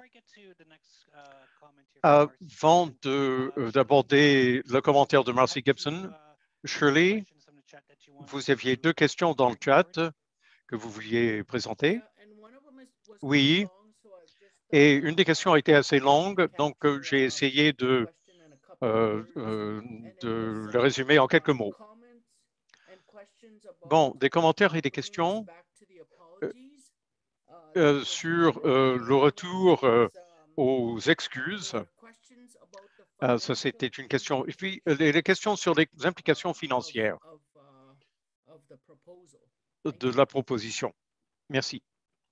Avant d'aborder le commentaire de Marcy Gibson, Shirley, vous aviez deux questions dans le chat que vous vouliez présenter. Oui. Et une des questions a été assez longue, donc euh, j'ai essayé de, euh, euh, de le résumer en quelques mots. Bon, des commentaires et des questions euh, euh, sur euh, le retour euh, aux excuses. Euh, ça, c'était une question. Et puis, les, les questions sur les implications financières de la proposition. Merci.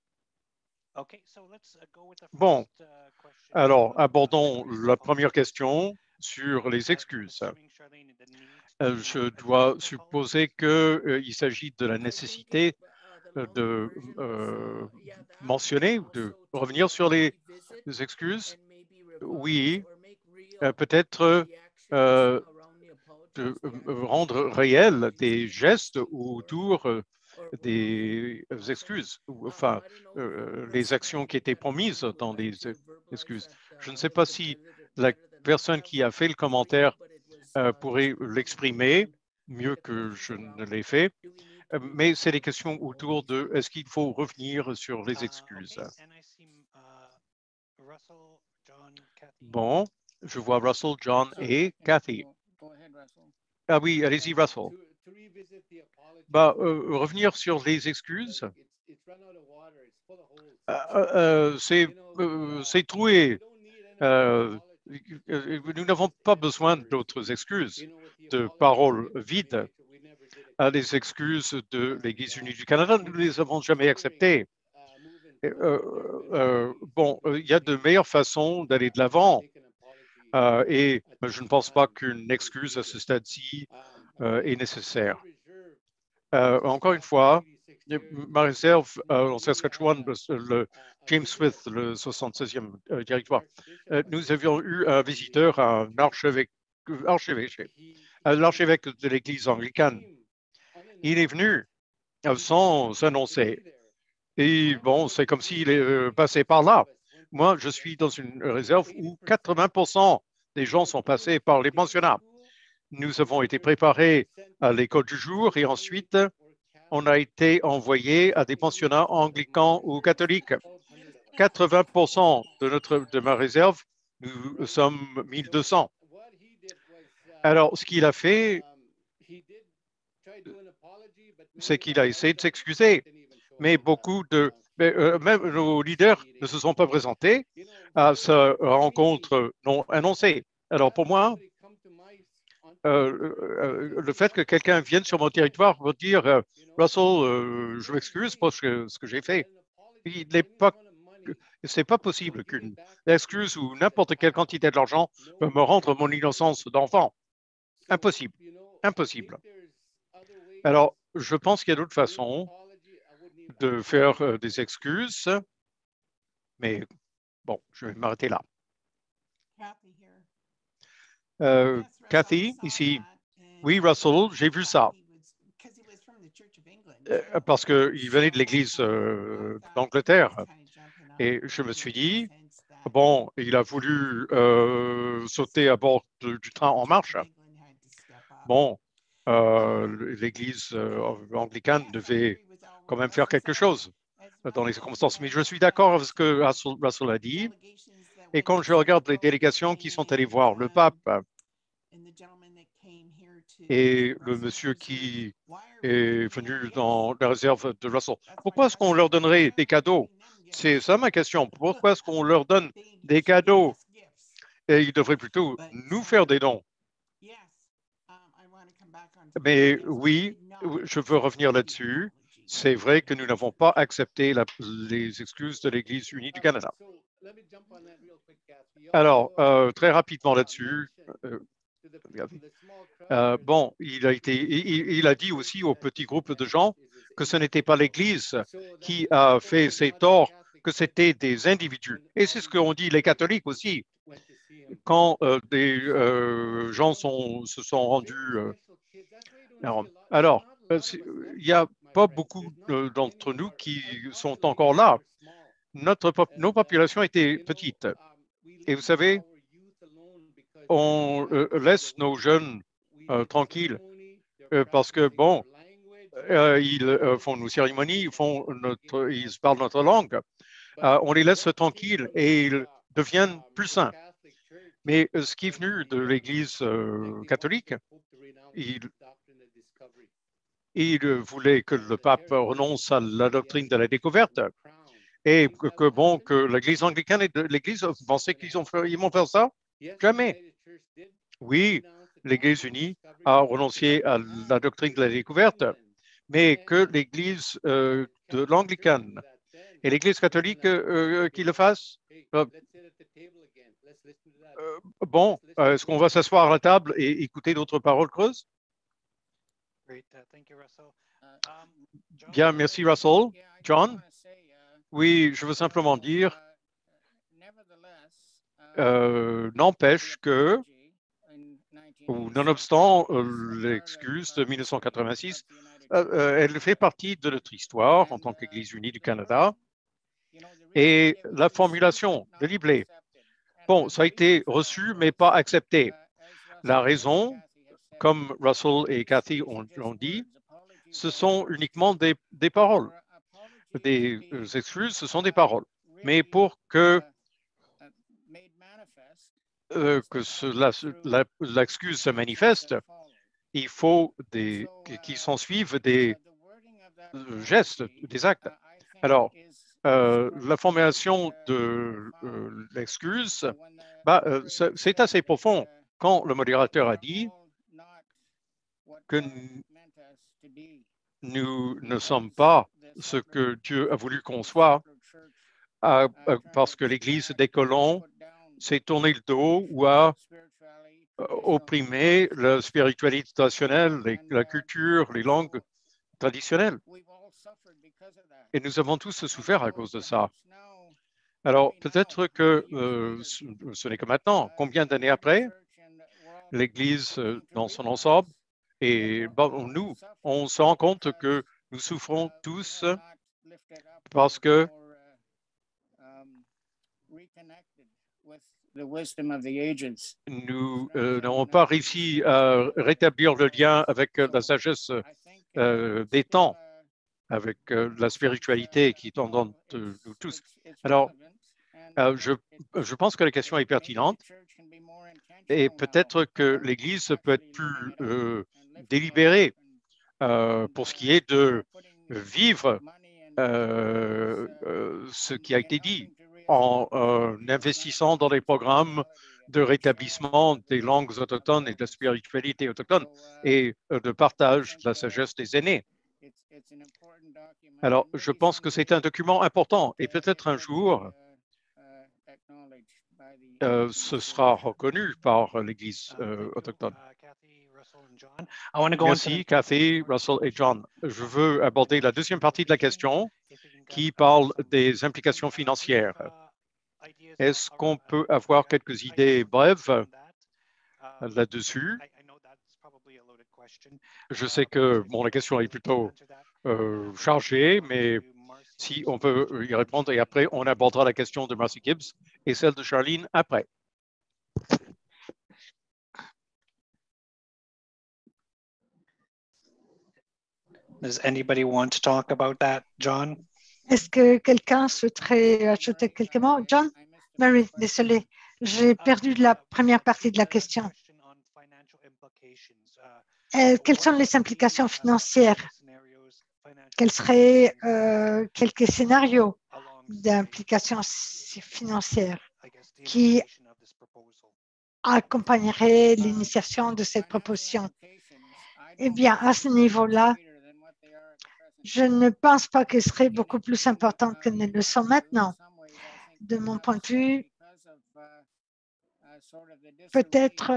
Bon, alors, abordons la première question sur les excuses. Euh, je dois supposer qu'il euh, s'agit de la nécessité de euh, mentionner ou de revenir sur les, les excuses. Oui, euh, peut-être euh, de rendre réels des gestes autour des excuses, ou enfin, euh, les actions qui étaient promises dans les excuses. Je ne sais pas si la personne qui a fait le commentaire euh, pourrait l'exprimer mieux que je ne l'ai fait, mais c'est des questions autour de est-ce qu'il faut revenir sur les excuses. Bon, je vois Russell, John et Kathy. Ah oui, allez-y, Russell. Bah, euh, revenir sur les excuses, euh, euh, c'est euh, troué. Euh, nous n'avons pas besoin d'autres excuses, de paroles vides. Les excuses de l'Église unie du Canada, nous ne les avons jamais acceptées. Euh, euh, bon, il y a de meilleures façons d'aller de l'avant euh, et je ne pense pas qu'une excuse à ce stade-ci euh, est nécessaire. Euh, encore une fois, ma réserve euh, en Saskatchewan, le, le James Smith, le soixante-seizième euh, directoire, euh, nous avions eu un visiteur, un archevêque, archevêque, l'archevêque de l'Église anglicane. Il est venu euh, sans annoncer. Et bon, c'est comme s'il est euh, passé par là. Moi, je suis dans une réserve où quatre-vingts pour cent des gens sont passés par les pensionnats. Nous avons été préparés à l'école du jour et ensuite, on a été envoyés à des pensionnats anglicans ou catholiques. quatre-vingts pour cent de, notre, de ma réserve, nous sommes mille deux cents. Alors, ce qu'il a fait, c'est qu'il a essayé de s'excuser. Mais beaucoup de, mais, euh, même nos leaders ne se sont pas présentés à cette rencontre non annoncée. Alors pour moi, euh, euh, le fait que quelqu'un vienne sur mon territoire pour dire euh, Russell, euh, je m'excuse pour ce que, ce que j'ai fait, il n'est pas, c'est pas possible qu'une excuse ou n'importe quelle quantité d'argent peut me rendre mon innocence d'enfant. Impossible, impossible. Alors, je pense qu'il y a d'autres façons de faire euh, des excuses, mais bon, je vais m'arrêter là. Euh, Cathy, ici. Oui, Russell, j'ai vu ça. Euh, parce qu'il venait de l'Église euh, d'Angleterre. Et je me suis dit, bon, il a voulu euh, sauter à bord de, du train en marche. Bon, euh, l'Église euh, anglicane devait quand même faire quelque chose dans les circonstances. Mais je suis d'accord avec ce que Russell, Russell a dit. Et quand je regarde les délégations qui sont allées voir le pape et le monsieur qui est venu dans la réserve de Russell, pourquoi est-ce qu'on leur donnerait des cadeaux? C'est ça ma question. Pourquoi est-ce qu'on leur donne des cadeaux? Et ils devraient plutôt nous faire des dons. Mais oui, je veux revenir là-dessus. C'est vrai que nous n'avons pas accepté la, les excuses de l'Église unie du Canada. Alors, euh, très rapidement là-dessus, euh, euh, bon, il a, été, il, il a dit aussi au petit groupe de gens que ce n'était pas l'Église qui a fait ces torts, que c'était des individus. Et c'est ce qu'ont dit les catholiques aussi. Quand euh, des euh, gens sont, se sont rendus euh, alors, euh, il n'y a pas beaucoup euh, d'entre nous qui sont encore là. Notre pop nos populations étaient petites. Et vous savez, on euh, laisse nos jeunes euh, tranquilles euh, parce que, bon, euh, ils euh, font nos cérémonies, ils, font notre, ils parlent notre langue. Euh, on les laisse tranquilles et ils deviennent plus sains. Mais ce qui est venu de l'Église euh, catholique, il, il voulait que le pape renonce à la doctrine de la découverte et que, que bon, que l'Église anglicane et l'Église, vous pensez qu'ils ont fait, ils vont faire ça? Jamais. Oui, l'Église unie a renoncé à la doctrine de la découverte, mais que l'Église euh, de l'anglicane et l'Église catholique euh, qui le fassent. Euh, euh, bon, euh, est-ce qu'on va s'asseoir à la table et écouter d'autres paroles creuses? Bien, merci Russell. John? Oui, je veux simplement dire, euh, n'empêche que, ou nonobstant euh, l'excuse de mille neuf cent quatre-vingt-six, euh, elle fait partie de notre histoire en tant qu'Église unie du Canada. Et la formulation de Libellé, bon, ça a été reçu, mais pas accepté. La raison, comme Russell et Cathy ont, ont dit, ce sont uniquement des, des paroles. Des excuses, ce sont des paroles. Mais pour que, euh, que l'excuse se manifeste, il faut qu'il s'en suive des gestes, des actes. Alors, euh, la formulation de euh, l'excuse, bah, euh, c'est assez profond. Quand le modérateur a dit que nous ne sommes pas ce que Dieu a voulu qu'on soit, à, à, parce que l'Église des colons s'est tourné le dos ou a opprimé la spiritualité traditionnelle, les, la culture, les langues traditionnelles. Et nous avons tous souffert à cause de ça. Alors, peut-être que euh, ce, ce n'est que maintenant. Combien d'années après, l'Église euh, dans son ensemble, et bon, nous, on se rend compte que nous souffrons tous parce que nous euh, n'avons pas réussi à rétablir le lien avec la sagesse euh, des temps, avec euh, la spiritualité qui est en nous tous. Alors, euh, je, je pense que la question est pertinente et peut-être que l'Église peut être plus euh, délibérée euh, pour ce qui est de vivre euh, euh, ce qui a été dit en euh, investissant dans des programmes de rétablissement des langues autochtones et de la spiritualité autochtone et euh, de partage de la sagesse des aînés. Alors, je pense que c'est un document important et peut-être un jour, euh, ce sera reconnu par l'Église euh, autochtone. Merci, Cathy, Russell et John. Je veux aborder la deuxième partie de la question qui parle des implications financières. Est-ce qu'on peut avoir quelques idées brèves là-dessus? Je sais que bon, la question est plutôt euh, chargée, mais si on peut y répondre et après, on abordera la question de Marcy Gibbs et celle de Charlene après. Does anybody want to talk about that, John? Est-ce que quelqu'un souhaiterait ajouter quelques mots? John? Mary, désolé, j'ai perdu la première partie de la question. Euh, quelles sont les implications financières? Quels seraient euh, quelques scénarios d'implications financières qui accompagneraient l'initiation de cette proposition? Eh bien, à ce niveau-là, je ne pense pas qu'elles seraient beaucoup plus importantes qu'elles ne le sont maintenant. De mon point de vue, peut-être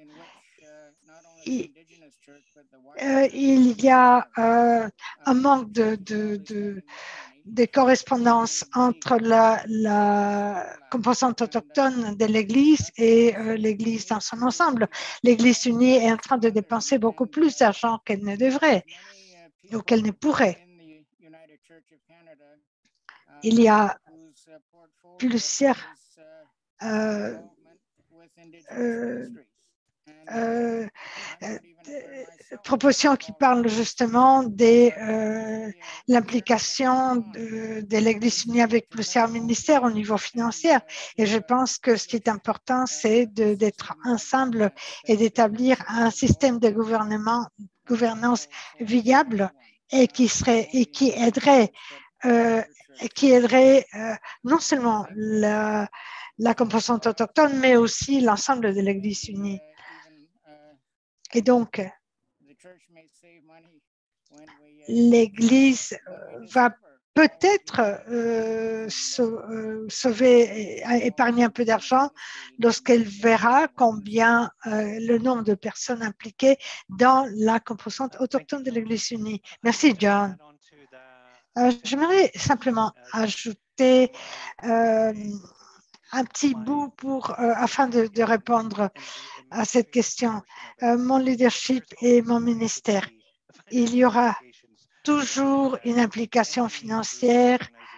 il, euh, il y a euh, un manque de, de, de, de correspondance entre la, la composante autochtone de l'Église et euh, l'Église dans son ensemble. L'Église unie est en train de dépenser beaucoup plus d'argent qu'elle ne devrait ou qu'elle ne pourrait. Il y a plusieurs euh, euh, euh, euh, propositions qui parlent justement de euh, l'implication de, de l'Église unie avec plusieurs ministères au niveau financier. Et je pense que ce qui est important, c'est d'être ensemble et d'établir un système de gouvernement, gouvernance viable et qui, serait, et qui aiderait, euh, qui aiderait euh, non seulement la, la composante autochtone, mais aussi l'ensemble de l'Église unie. Et donc, l'Église va peut-être euh, sauver, épargner un peu d'argent lorsqu'elle verra combien euh, le nombre de personnes impliquées dans la composante autochtone de l'Église unie. Merci, John. Euh, J'aimerais simplement ajouter euh, un petit bout pour, euh, afin de, de répondre à cette question. Euh, mon leadership et mon ministère, il y aura toujours une implication financière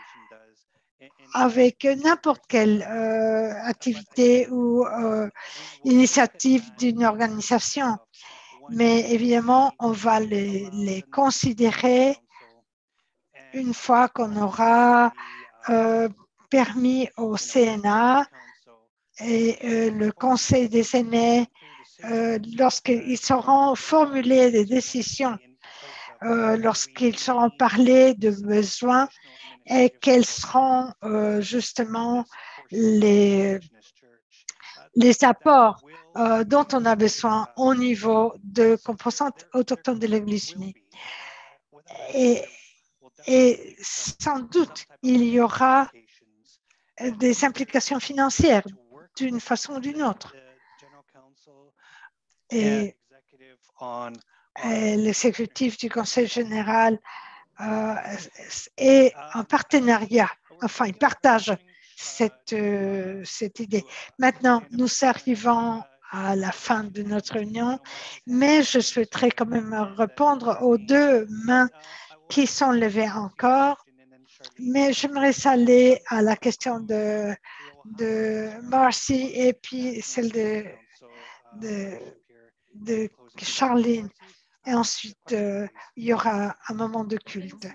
avec n'importe quelle euh, activité ou euh, initiative d'une organisation. Mais évidemment, on va les, les considérer une fois qu'on aura euh, permis au C N A et euh, le Conseil des aînés euh, lorsqu'ils sauront formuler des décisions, euh, lorsqu'ils sauront parler de besoins et quels seront euh, justement les, les apports euh, dont on a besoin au niveau de composantes autochtones de l'Église unie. Et, et sans doute, il y aura des implications financières d'une façon ou d'une autre. Et, et l'exécutif du Conseil général euh, est en partenariat, enfin, il partage cette, euh, cette idée. Maintenant, nous arrivons à la fin de notre réunion, mais je souhaiterais quand même répondre aux deux mains qui sont levées encore. Mais j'aimerais aller à la question de, de Marcy et puis celle de, de, de Charline. Et ensuite, euh, il y aura un moment de culte.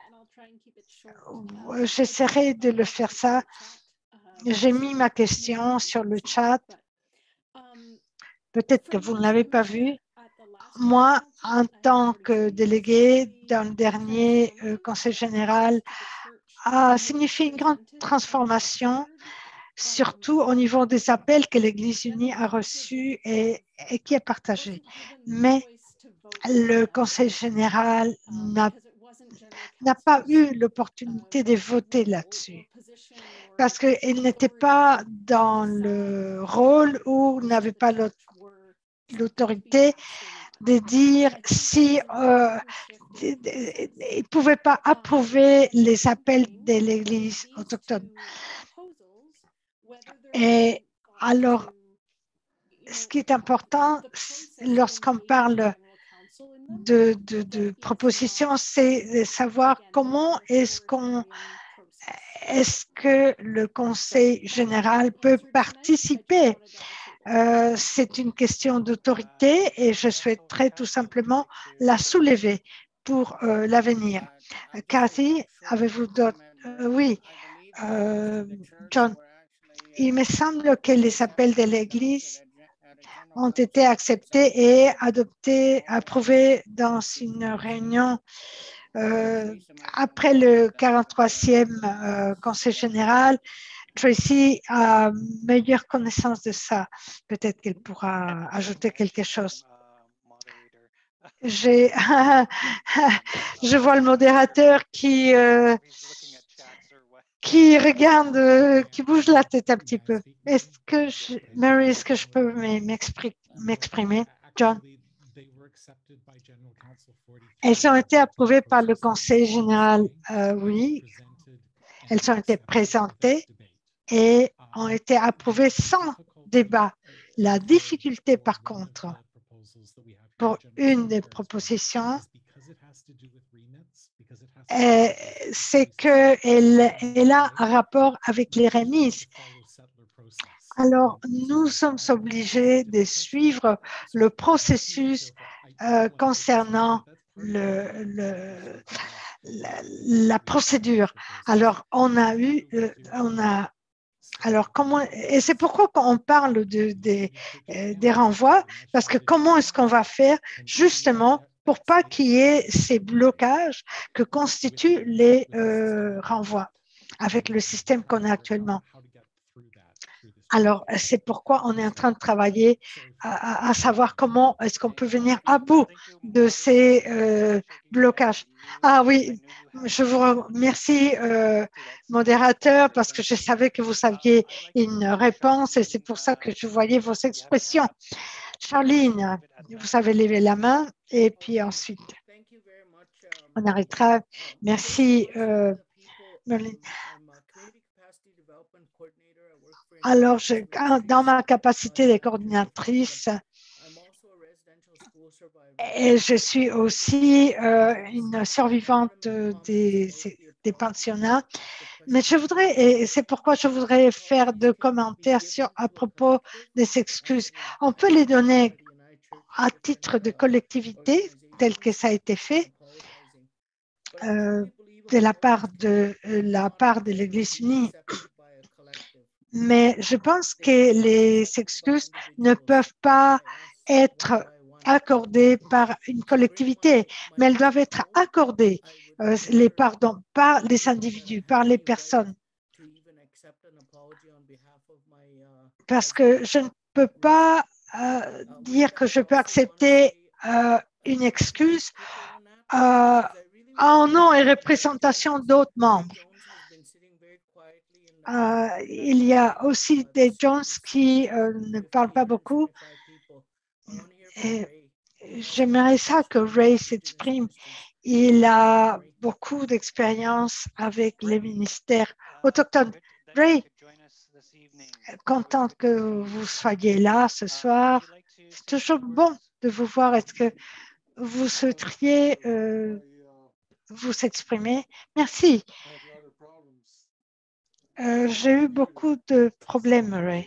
J'essaierai de le faire ça. J'ai mis ma question sur le chat. Peut-être que vous ne l'avez pas vu. Moi, en tant que délégué dans le dernier euh, Conseil général, a signifié une grande transformation, surtout au niveau des appels que l'Église unie a reçus et, et qui est partagé. Mais le Conseil général n'a n'a pas eu l'opportunité de voter là-dessus parce qu'il n'était pas dans le rôle ou n'avait pas l'autorité de dire si euh, il ne pouvait pas approuver les appels de l'Église autochtone. Et alors, ce qui est important lorsqu'on parle de, de, de propositions, c'est de savoir comment est-ce qu'on est-ce que le Conseil général peut participer. Euh, c'est une question d'autorité et je souhaiterais tout simplement la soulever pour euh, l'avenir. Cathy, avez-vous d'autres? Euh, oui, euh, John, il me semble que les appels de l'Église ont été acceptés et adoptés, approuvés dans une réunion euh, après le quarante-troisième euh, Conseil général. Tracy a meilleure connaissance de ça. Peut-être qu'elle pourra ajouter quelque chose. J'ai, je vois le modérateur qui, euh, qui regarde, euh, qui bouge la tête un petit peu. Est-ce que, je, Mary, est-ce que je peux m'exprimer? John? Elles ont été approuvées par le Conseil général, euh, oui. Elles ont été présentées et ont été approuvées sans débat. La difficulté, par contre, pour une des propositions, c'est qu'elle elle a un rapport avec les remises. Alors, nous sommes obligés de suivre le processus euh, concernant le, le, la, la procédure. Alors, on a eu, euh, on a Alors, comment, et c'est pourquoi quand on parle de, de, euh, des renvois, parce que comment est-ce qu'on va faire justement pour pas qu'il y ait ces blocages que constituent les euh, renvois avec le système qu'on a actuellement. Alors, c'est pourquoi on est en train de travailler à, à savoir comment est-ce qu'on peut venir à bout de ces euh, blocages. Ah oui, je vous remercie, euh, modérateur, parce que je savais que vous aviez une réponse et c'est pour ça que je voyais vos expressions. Charline, vous avez levé la main et puis ensuite, on arrêtera. Merci, euh, Merlin. Alors, je, dans ma capacité de coordinatrice, et je suis aussi euh, une survivante des, des pensionnats, mais je voudrais, et c'est pourquoi je voudrais faire deux commentaires sur, à propos des excuses. On peut les donner à titre de collectivité, tel que ça a été fait, euh, de la part de, la part de l'Église unie. Mais je pense que les excuses ne peuvent pas être accordées par une collectivité, mais elles doivent être accordées, euh, les pardons, par les individus, par les personnes. Parce que je ne peux pas euh, dire que je peux accepter euh, une excuse euh, en nom et représentation d'autres membres. Euh, il y a aussi des Jones qui euh, ne parlent pas beaucoup. Et j'aimerais ça que Ray s'exprime. Il a beaucoup d'expérience avec les ministères autochtones. Ray, content que vous soyez là ce soir. C'est toujours bon de vous voir. Est-ce que vous souhaiteriez euh, vous exprimer? Merci. Euh, j'ai eu beaucoup de problèmes, Ray.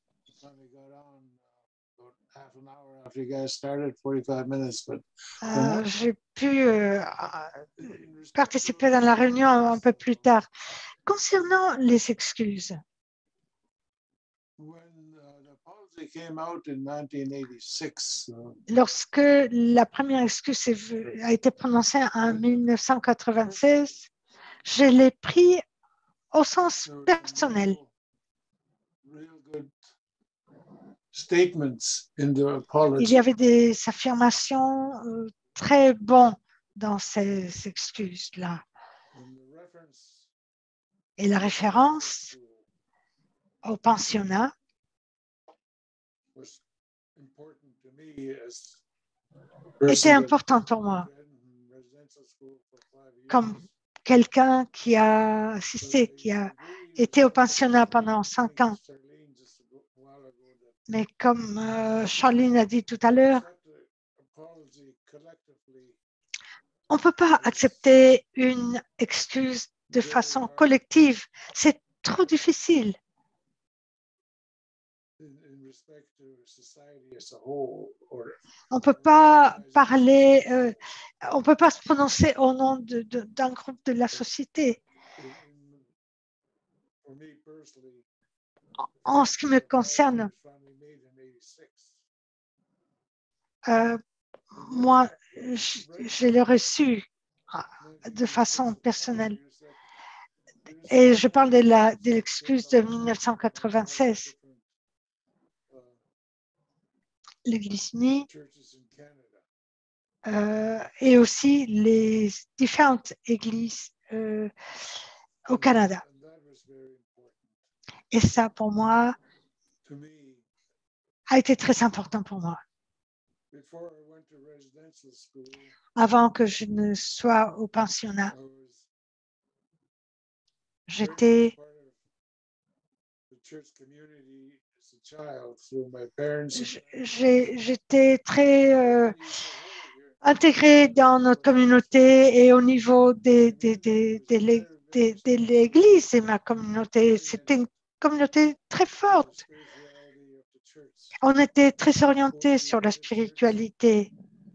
Euh, j'ai pu euh, participer dans la réunion un peu plus tard. Concernant les excuses, lorsque la première excuse a été prononcée en mille neuf cent quatre-vingt-seize, je l'ai pris au sens personnel. Il y avait des affirmations euh, très bonnes dans ces excuses-là. Et la référence au pensionnat était importante pour moi. Comme quelqu'un qui a assisté, qui a été au pensionnat pendant cinq ans. Mais comme euh, Charline a dit tout à l'heure, on ne peut pas accepter une excuse de façon collective. C'est trop difficile. On ne peut pas parler, euh, on ne peut pas se prononcer au nom de, de, d'un groupe de la société. En ce qui me concerne, euh, moi, je, je l'ai reçu de façon personnelle. Et je parle de, la, de l'excuse de mille neuf cent quatre-vingt-seize. L'Église unie euh, et aussi les différentes églises euh, au Canada. Et ça, pour moi, a été très important pour moi. Avant que je ne sois au pensionnat, j'étais j'étais très euh, intégrée dans notre communauté et au niveau de, de, de, de, de, de l'Église et ma communauté. C'était une communauté très forte. On était très orientés sur la spiritualité.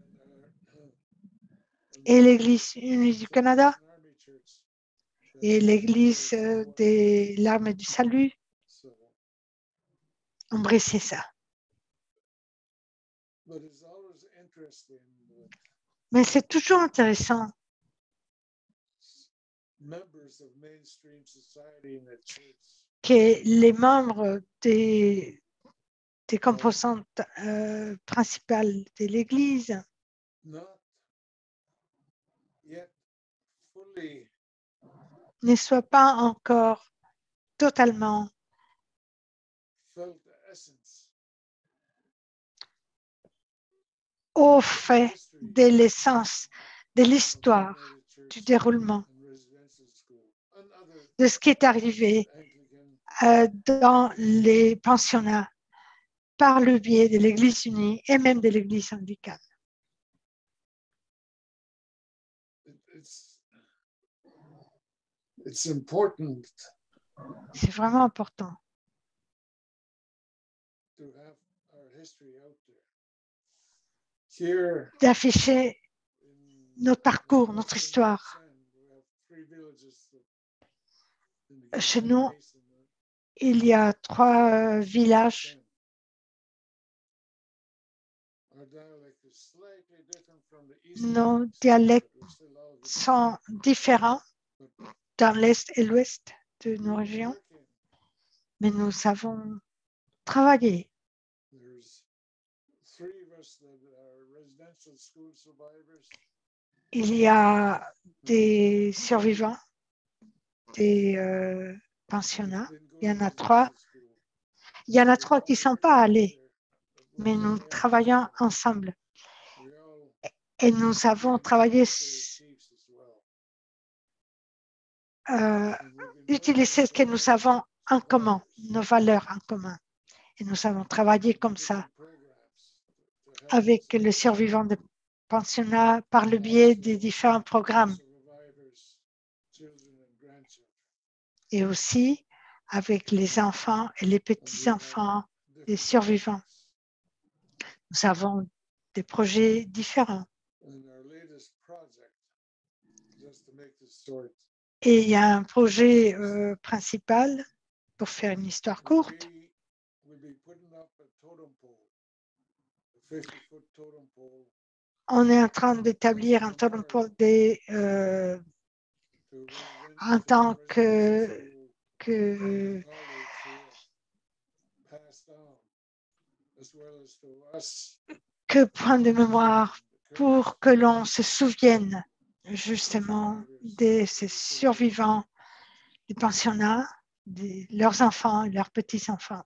Et l'Église unie du Canada et l'Église de l'Armée du Salut embrassaient ça. Mais c'est toujours intéressant que les membres des, des composantes euh, principales de l'Église ne soient pas encore totalement au fait de l'essence, de l'histoire, du déroulement, de ce qui est arrivé euh, dans les pensionnats par le biais de l'Église unie et même de l'Église anglicane. C'est vraiment important d'afficher notre parcours, notre histoire. Chez nous, il y a trois villages Nos dialectes sont différents dans l'Est et l'Ouest de nos régions, mais nous avons travaillé. Il y a des survivants, des euh, pensionnats. Il y en a trois. Il y en a trois qui ne sont pas allés, mais nous travaillons ensemble. Et nous avons travaillé, euh, utilisé ce que nous avons en commun, nos valeurs en commun. Et nous avons travaillé comme ça avec les survivants de pensionnats par le biais des différents programmes. Et aussi avec les enfants et les petits-enfants des survivants. Nous avons des projets différents. Et il y a un projet euh, principal, pour faire une histoire courte. On est en train d'établir un totem pole des, euh, en tant que, que que point de mémoire pour que l'on se souvienne justement de ces survivants des pensionnats, de leurs enfants et leurs petits-enfants.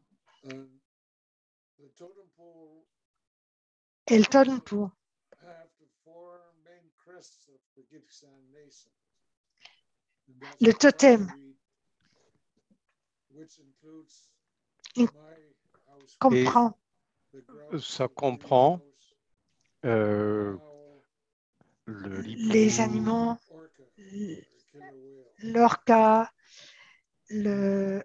Et le totem pole le totem il comprend Et ça comprend euh, le les animaux, l'orca, le...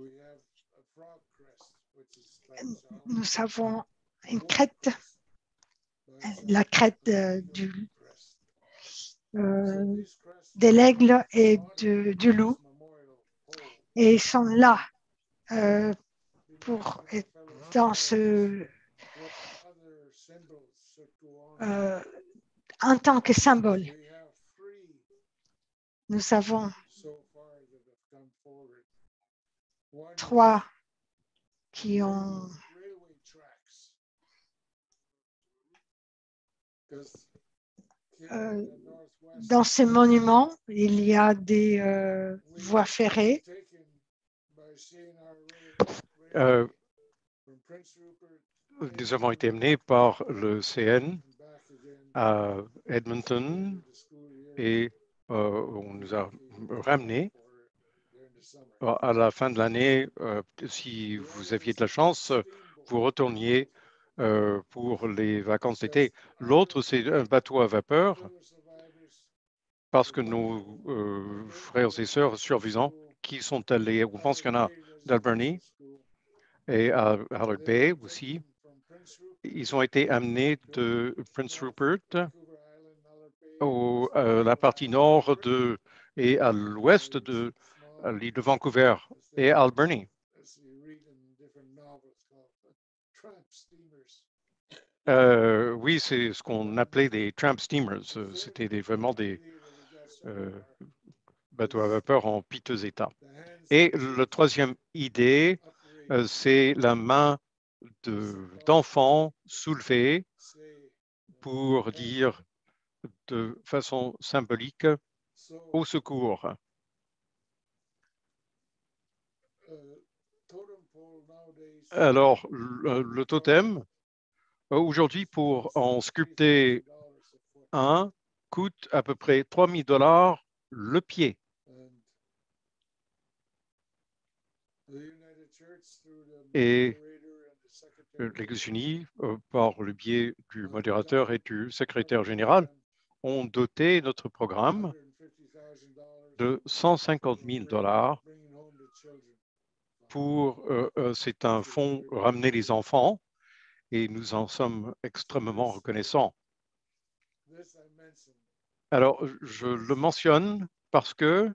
nous avons une crête, la crête de, du, euh, de l'aigle et de, du loup, et ils sont là euh, pour être dans ce euh, en tant que symbole. Nous avons trois qui ont euh, dans ces monuments, il y a des euh, voies ferrées. Euh, nous avons été menés par le C N à Edmonton et euh, on nous a ramenés. À la fin de l'année, euh, si vous aviez de la chance, vous retourniez euh, pour les vacances d'été. L'autre, c'est un bateau à vapeur parce que nos euh, frères et sœurs survivants qui sont allés au pensionnat d'Alberni et à Hallard Bay aussi, ils ont été amenés de Prince Rupert au, à la partie nord de, et à l'ouest de l'île de Vancouver et à Alberni. Euh, oui, c'est ce qu'on appelait des tramp steamers. C'était des, vraiment des euh, bateaux à vapeur en piteux état. Et la troisième idée, euh, c'est la main d'enfants soulevée pour dire de façon symbolique au secours. Alors, le, le totem, aujourd'hui, pour en sculpter un, coûte à peu près trois mille dollars le pied. Et l'Église unie, par le biais du modérateur et du secrétaire général, ont doté notre programme de cent cinquante mille dollars pour, euh, euh, c'est un fonds ramener les enfants et nous en sommes extrêmement reconnaissants. Alors, je le mentionne parce que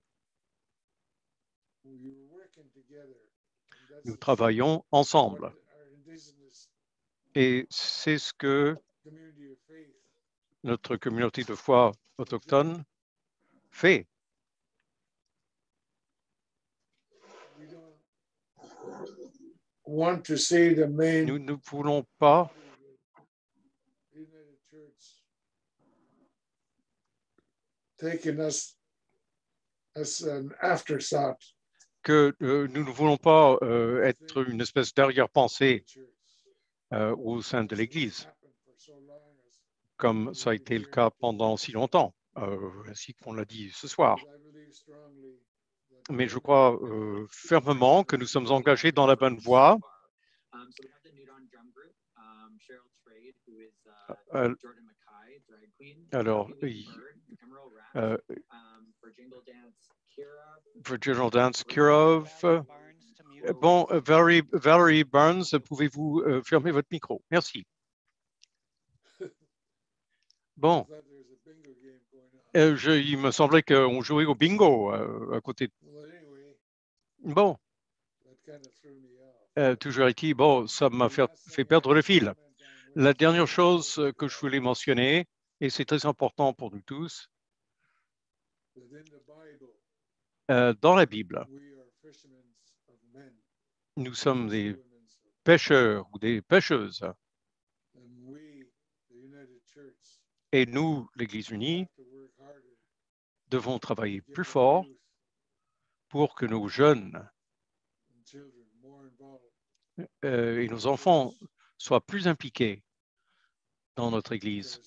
nous travaillons ensemble. Et c'est ce que notre communauté de foi autochtone fait. Nous ne voulons pas que euh, nous ne voulons pas euh, être une espèce d'arrière-pensée euh, au sein de l'Église, comme ça a été le cas pendant si longtemps, euh, ainsi qu'on l'a dit ce soir. Mais je crois euh, fermement que nous sommes engagés dans la bonne voie. Euh, alors, euh, Virginal Dance Kirov. Bon, Valerie, Valerie Barnes, pouvez-vous euh, fermer votre micro? Merci. Bon, euh, je, il me semblait qu'on jouait au bingo euh, à côté. Bon, euh, toujours est-il, bon, ça m'a fait, fait perdre le fil. La dernière chose que je voulais mentionner, et c'est très important pour nous tous, euh, dans la Bible, nous sommes des pêcheurs ou des pêcheuses. Et nous, l'Église unie, devons travailler plus fort pour que nos jeunes euh, et nos enfants soient plus impliqués dans notre Église.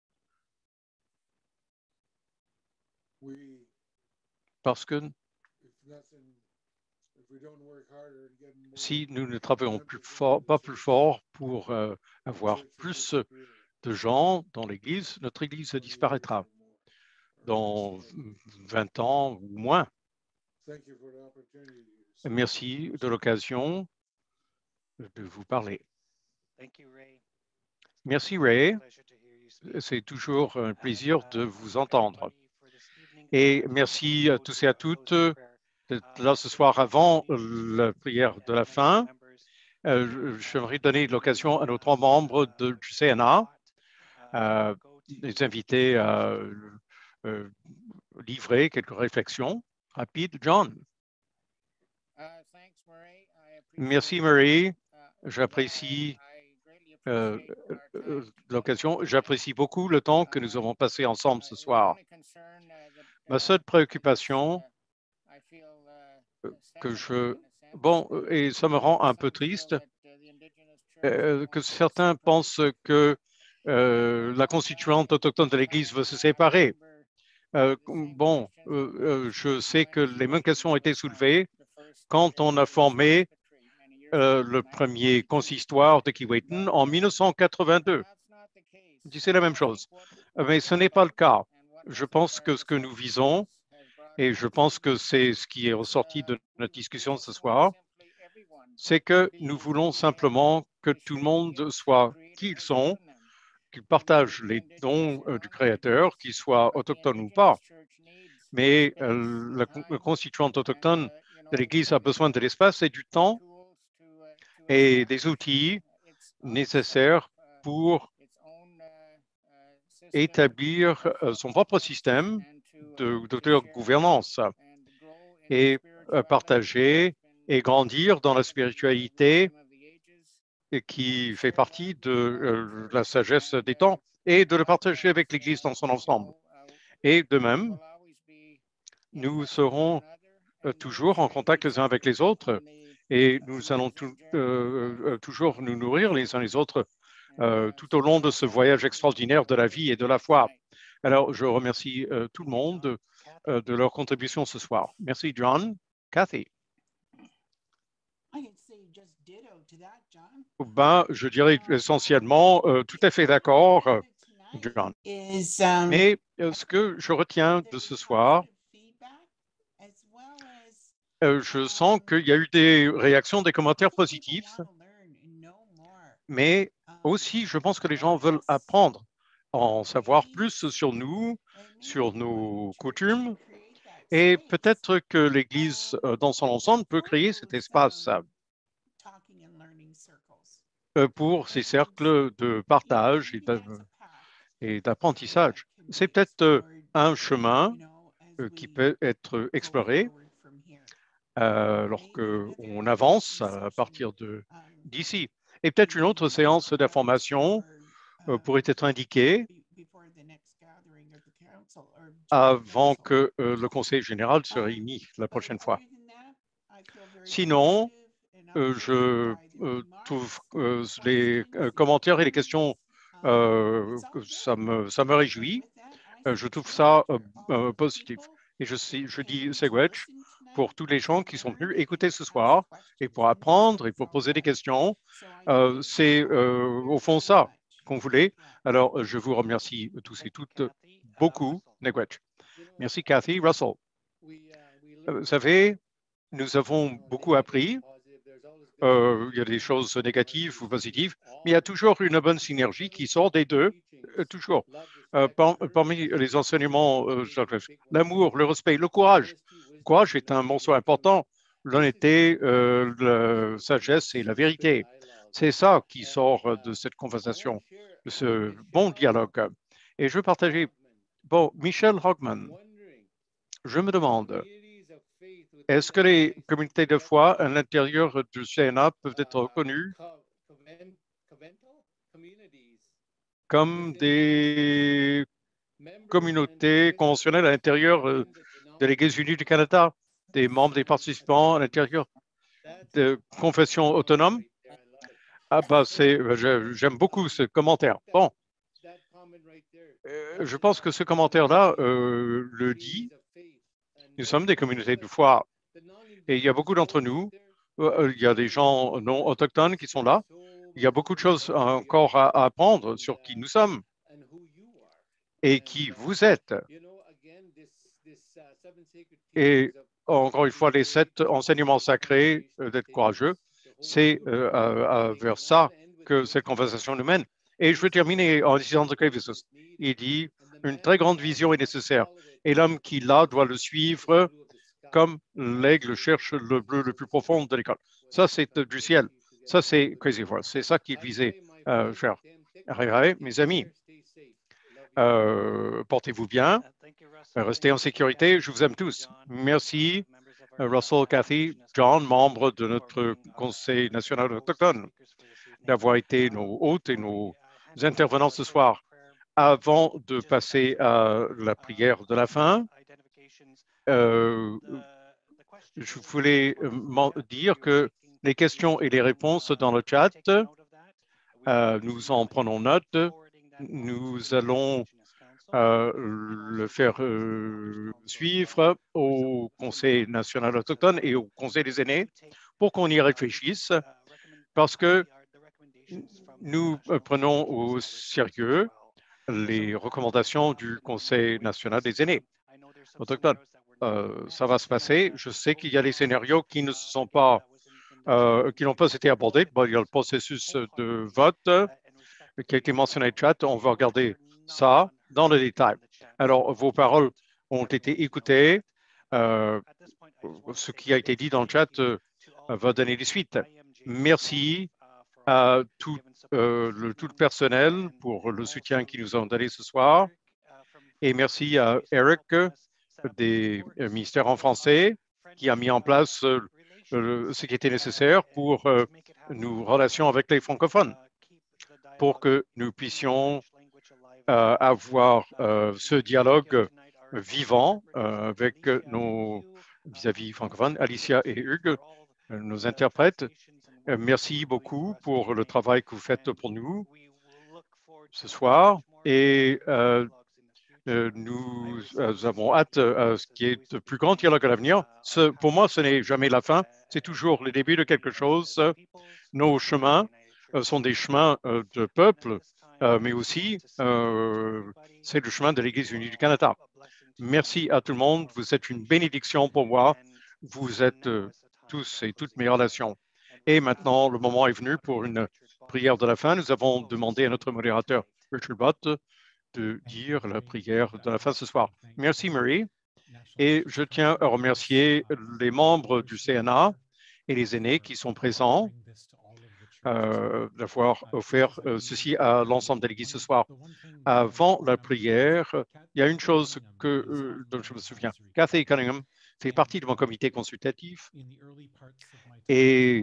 Parce que si nous ne travaillons plus fort, pas plus fort pour euh, avoir plus de gens dans l'Église, notre Église disparaîtra dans vingt ans ou moins. Merci de l'occasion de vous parler. Merci, Ray. C'est toujours un plaisir de vous entendre. Et merci à tous et à toutes d'être là ce soir avant la prière de la fin. Euh, J'aimerais donner l'occasion à nos trois membres de, du C N A, euh, les inviter à euh, livrer quelques réflexions rapides. John. Merci, Marie. J'apprécie euh, euh, l'occasion. J'apprécie beaucoup le temps que nous avons passé ensemble ce soir. Ma seule préoccupation que je... Bon, et ça me rend un peu triste euh, que certains pensent que euh, la constituante autochtone de l'Église veut se séparer. Euh, bon, euh, euh, je sais que les mêmes questions ont été soulevées quand on a formé euh, le premier consistoire de Keewatin en mille neuf cent quatre-vingt-deux. C'est la même chose. Mais ce n'est pas le cas. Je pense que ce que nous visons, et je pense que c'est ce qui est ressorti de notre discussion ce soir, c'est que nous voulons simplement que tout le monde soit qui ils sont, qu'ils partagent les dons euh, du Créateur, qu'ils soient autochtones ou pas. Mais euh, la, la constituante autochtone de l'Église a besoin de l'espace et du temps et des outils nécessaires pour établir euh, son propre système de, de, de gouvernance et euh, partager et grandir dans la spiritualité qui fait partie de euh, la sagesse des temps et de le partager avec l'Église dans son ensemble. Et de même, nous serons euh, toujours en contact les uns avec les autres et nous allons tout, euh, euh, toujours nous nourrir les uns les autres euh, tout au long de ce voyage extraordinaire de la vie et de la foi. Alors, je remercie euh, tout le monde euh, de leur contribution ce soir. Merci, John. Kathy. Ben, je dirais essentiellement euh, tout à fait d'accord, euh, John. Mais euh, ce que je retiens de ce soir, euh, je sens qu'il y a eu des réactions, des commentaires positifs, mais aussi, je pense que les gens veulent apprendre, en savoir plus sur nous, sur nos coutumes, et peut-être que l'Église, euh, dans son ensemble, peut créer cet espace. pour ces cercles de partage et d'apprentissage. C'est peut-être un chemin qui peut être exploré euh, lorsqu'on avance à partir d'ici. Et peut-être une autre séance d'information euh, pourrait être indiquée avant que euh, le Conseil général se réunisse la prochaine fois. Sinon, euh, je euh, trouve euh, les euh, commentaires et les questions, euh, ça, me, ça me réjouit. Euh, je trouve ça euh, euh, positif. Et je, je dis Segwech pour tous les gens qui sont venus écouter ce soir et pour apprendre et pour poser des questions. Euh, C'est euh, au fond ça qu'on voulait. Alors, je vous remercie tous et toutes beaucoup, Negwech. Merci, Cathy. Russell. Vous savez, nous avons beaucoup appris. Euh, il y a des choses négatives ou positives, mais il y a toujours une bonne synergie qui sort des deux, euh, toujours. Euh, par, parmi les enseignements, euh, l'amour, le respect, le courage. Le courage est un morceau important. L'honnêteté, euh, la sagesse et la vérité. C'est ça qui sort de cette conversation, de ce bon dialogue. Et je veux partager. Bon, Michel Hogman, je me demande, est-ce que les communautés de foi à l'intérieur du C N A peuvent être reconnues comme des communautés conventionnelles à l'intérieur de l'Église unie du Canada, des membres des participants à l'intérieur de confessions autonomes? Ah bah c'est, j'aime beaucoup ce commentaire. Bon, euh, je pense que ce commentaire-là euh, le dit. Nous sommes des communautés de foi et il y a beaucoup d'entre nous, euh, il y a des gens non autochtones qui sont là. Il y a beaucoup de choses encore à, à apprendre sur qui nous sommes et qui vous êtes. Et encore une fois, les sept enseignements sacrés euh, d'être courageux, c'est euh, vers ça que cette conversation nous mène. Et je veux terminer en disant que il dit une très grande vision est nécessaire et l'homme qui l'a doit le suivre comme l'aigle cherche le bleu le plus profond de l'école. Ça, c'est du ciel. Ça, c'est Crazy Horse. C'est ça qu'il visait, euh, cher. Mes amis, euh, portez-vous bien, restez en sécurité. Je vous aime tous. Merci, Russell, Cathy, John, membres de notre Conseil national autochtone, d'avoir été nos hôtes et nos intervenants ce soir. Avant de passer à la prière de la fin, euh, je voulais dire que les questions et les réponses dans le chat, euh, nous en prenons note. Nous allons euh, le faire euh, suivre au Conseil national autochtone et au Conseil des aînés pour qu'on y réfléchisse, parce que nous prenons au sérieux les recommandations du Conseil national des aînés autochtones. Euh, ça va se passer. Je sais qu'il y a des scénarios qui ne sont pas, euh, qui n'ont pas été abordés. Bon, il y a le processus de vote qui a été mentionné dans le chat. On va regarder ça dans le détail. Alors, vos paroles ont été écoutées. Euh, ce qui a été dit dans le chat euh, va donner des suites. Merci à tout, euh, le, tout le personnel pour le soutien qu'ils nous ont donné ce soir. Et merci à Eric des ministères en français qui a mis en place euh, le, ce qui était nécessaire pour euh, nos relations avec les francophones, pour que nous puissions euh, avoir euh, ce dialogue vivant euh, avec nos vis-à-vis francophones, Alicia et Hugues, nos interprètes. Euh, merci beaucoup pour le travail que vous faites pour nous ce soir. Et euh, Euh, nous euh, avons hâte à ce qui est de plus grand dialogue à l'avenir. Pour moi, ce n'est jamais la fin, c'est toujours le début de quelque chose. Nos chemins euh, sont des chemins euh, de peuple, euh, mais aussi euh, c'est le chemin de l'Église unie du Canada. Merci à tout le monde. Vous êtes une bénédiction pour moi. Vous êtes euh, tous et toutes mes relations. Et maintenant, le moment est venu pour une prière de la fin. Nous avons demandé à notre modérateur, Richard Bott, de dire la prière de la fin ce soir. Merci, Marie. Et je tiens à remercier les membres du C N A et les aînés qui sont présents euh, d'avoir offert euh, ceci à l'ensemble de l'Église ce soir. Avant la prière, il y a une chose que, euh, dont je me souviens. Kathy Cunningham fait partie de mon comité consultatif et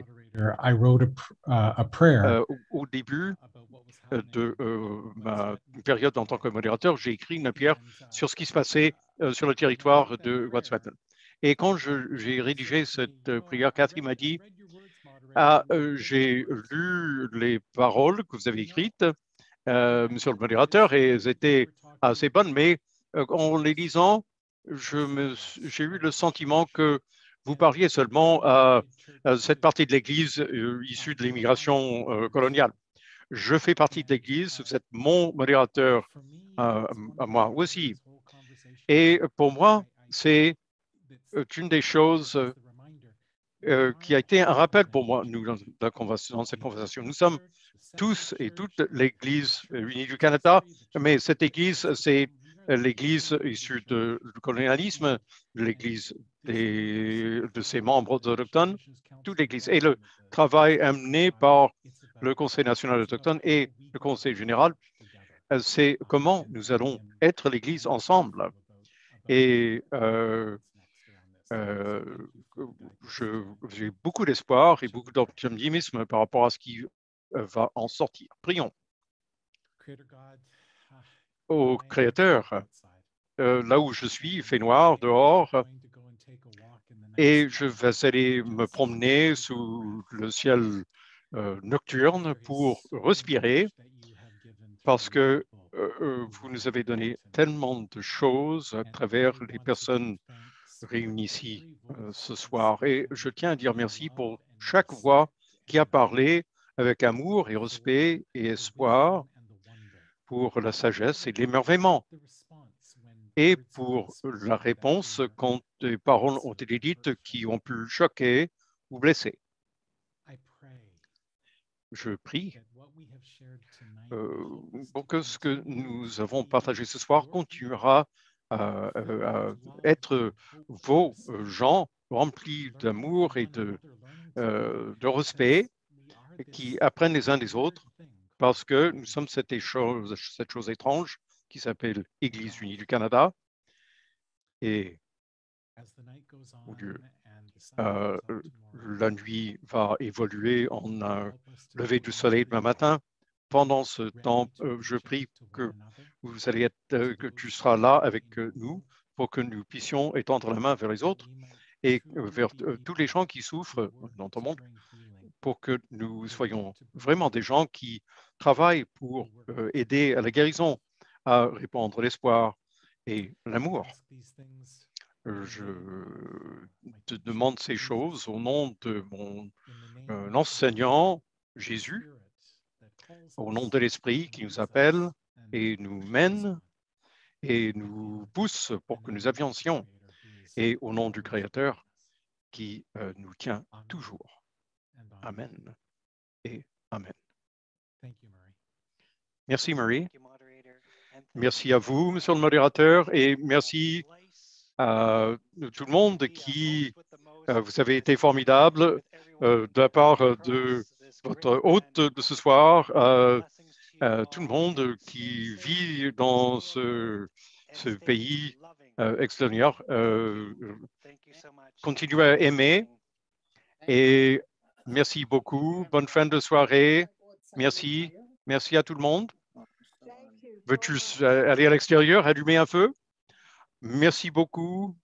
euh, au, au début de euh, ma période en tant que modérateur, j'ai écrit une prière sur ce qui se passait euh, sur le territoire de Wet'suwet'en. Et quand j'ai rédigé cette euh, prière, Cathy m'a dit ah, euh, j'ai lu les paroles que vous avez écrites, euh, monsieur le modérateur, et elles étaient assez bonnes, mais euh, en les lisant, j'ai eu le sentiment que vous parliez seulement à, à cette partie de l'Église euh, issue de l'immigration euh, coloniale. Je fais partie de l'Église, vous êtes mon modérateur euh, à moi aussi. Et pour moi, c'est une des choses euh, qui a été un rappel pour moi nous, dans, dans cette conversation. Nous sommes tous et toutes l'Église unie du Canada, mais cette Église, c'est l'Église issue de, du colonialisme, l'Église de ses membres autochtones, toute l'Église. Et le travail amené par le Conseil national autochtone et le Conseil général, c'est comment nous allons être l'Église ensemble. Et euh, euh, j'ai beaucoup d'espoir et beaucoup d'optimisme par rapport à ce qui va en sortir. Prions. Au Créateur, euh, là où je suis, il fait noir dehors et je vais aller me promener sous le ciel euh, nocturne pour respirer parce que euh, vous nous avez donné tellement de choses à travers les personnes réunies ici euh, ce soir. Et je tiens à dire merci pour chaque voix qui a parlé avec amour et respect et espoir pour la sagesse et l'émerveillement et pour la réponse quand des paroles ont été dites qui ont pu choquer ou blesser. Je prie euh, pour que ce que nous avons partagé ce soir continuera à, à être vos gens remplis d'amour et de, euh, de respect qui apprennent les uns des autres parce que nous sommes cette chose, cette chose étrange qui s'appelle Église unie du Canada. Et au lieu, euh, la nuit va évoluer en un lever du soleil demain matin. Pendant ce temps, euh, je prie que vous allez être, euh, que tu seras là avec euh, nous pour que nous puissions étendre la main vers les autres et euh, vers euh, tous les gens qui souffrent dans ton monde, pour que nous soyons vraiment des gens qui travaillent pour euh, aider à la guérison, à répandre l'espoir et l'amour. Je te demande ces choses au nom de mon euh, enseignant Jésus, au nom de l'Esprit qui nous appelle et nous mène et nous pousse pour que nous avancions, et au nom du Créateur qui euh, nous tient toujours. Amen et Amen. Merci, Marie. Merci à vous, monsieur le modérateur, et merci à tout le monde qui, euh, vous avez été formidable euh, de la part de votre hôte de ce soir, euh, euh, tout le monde qui vit dans ce, ce pays euh, extérieur. Euh, continuez à aimer et merci beaucoup. Bonne fin de soirée. Merci. Merci à tout le monde. Veux-tu aller à l'extérieur, allumer un feu? Merci beaucoup.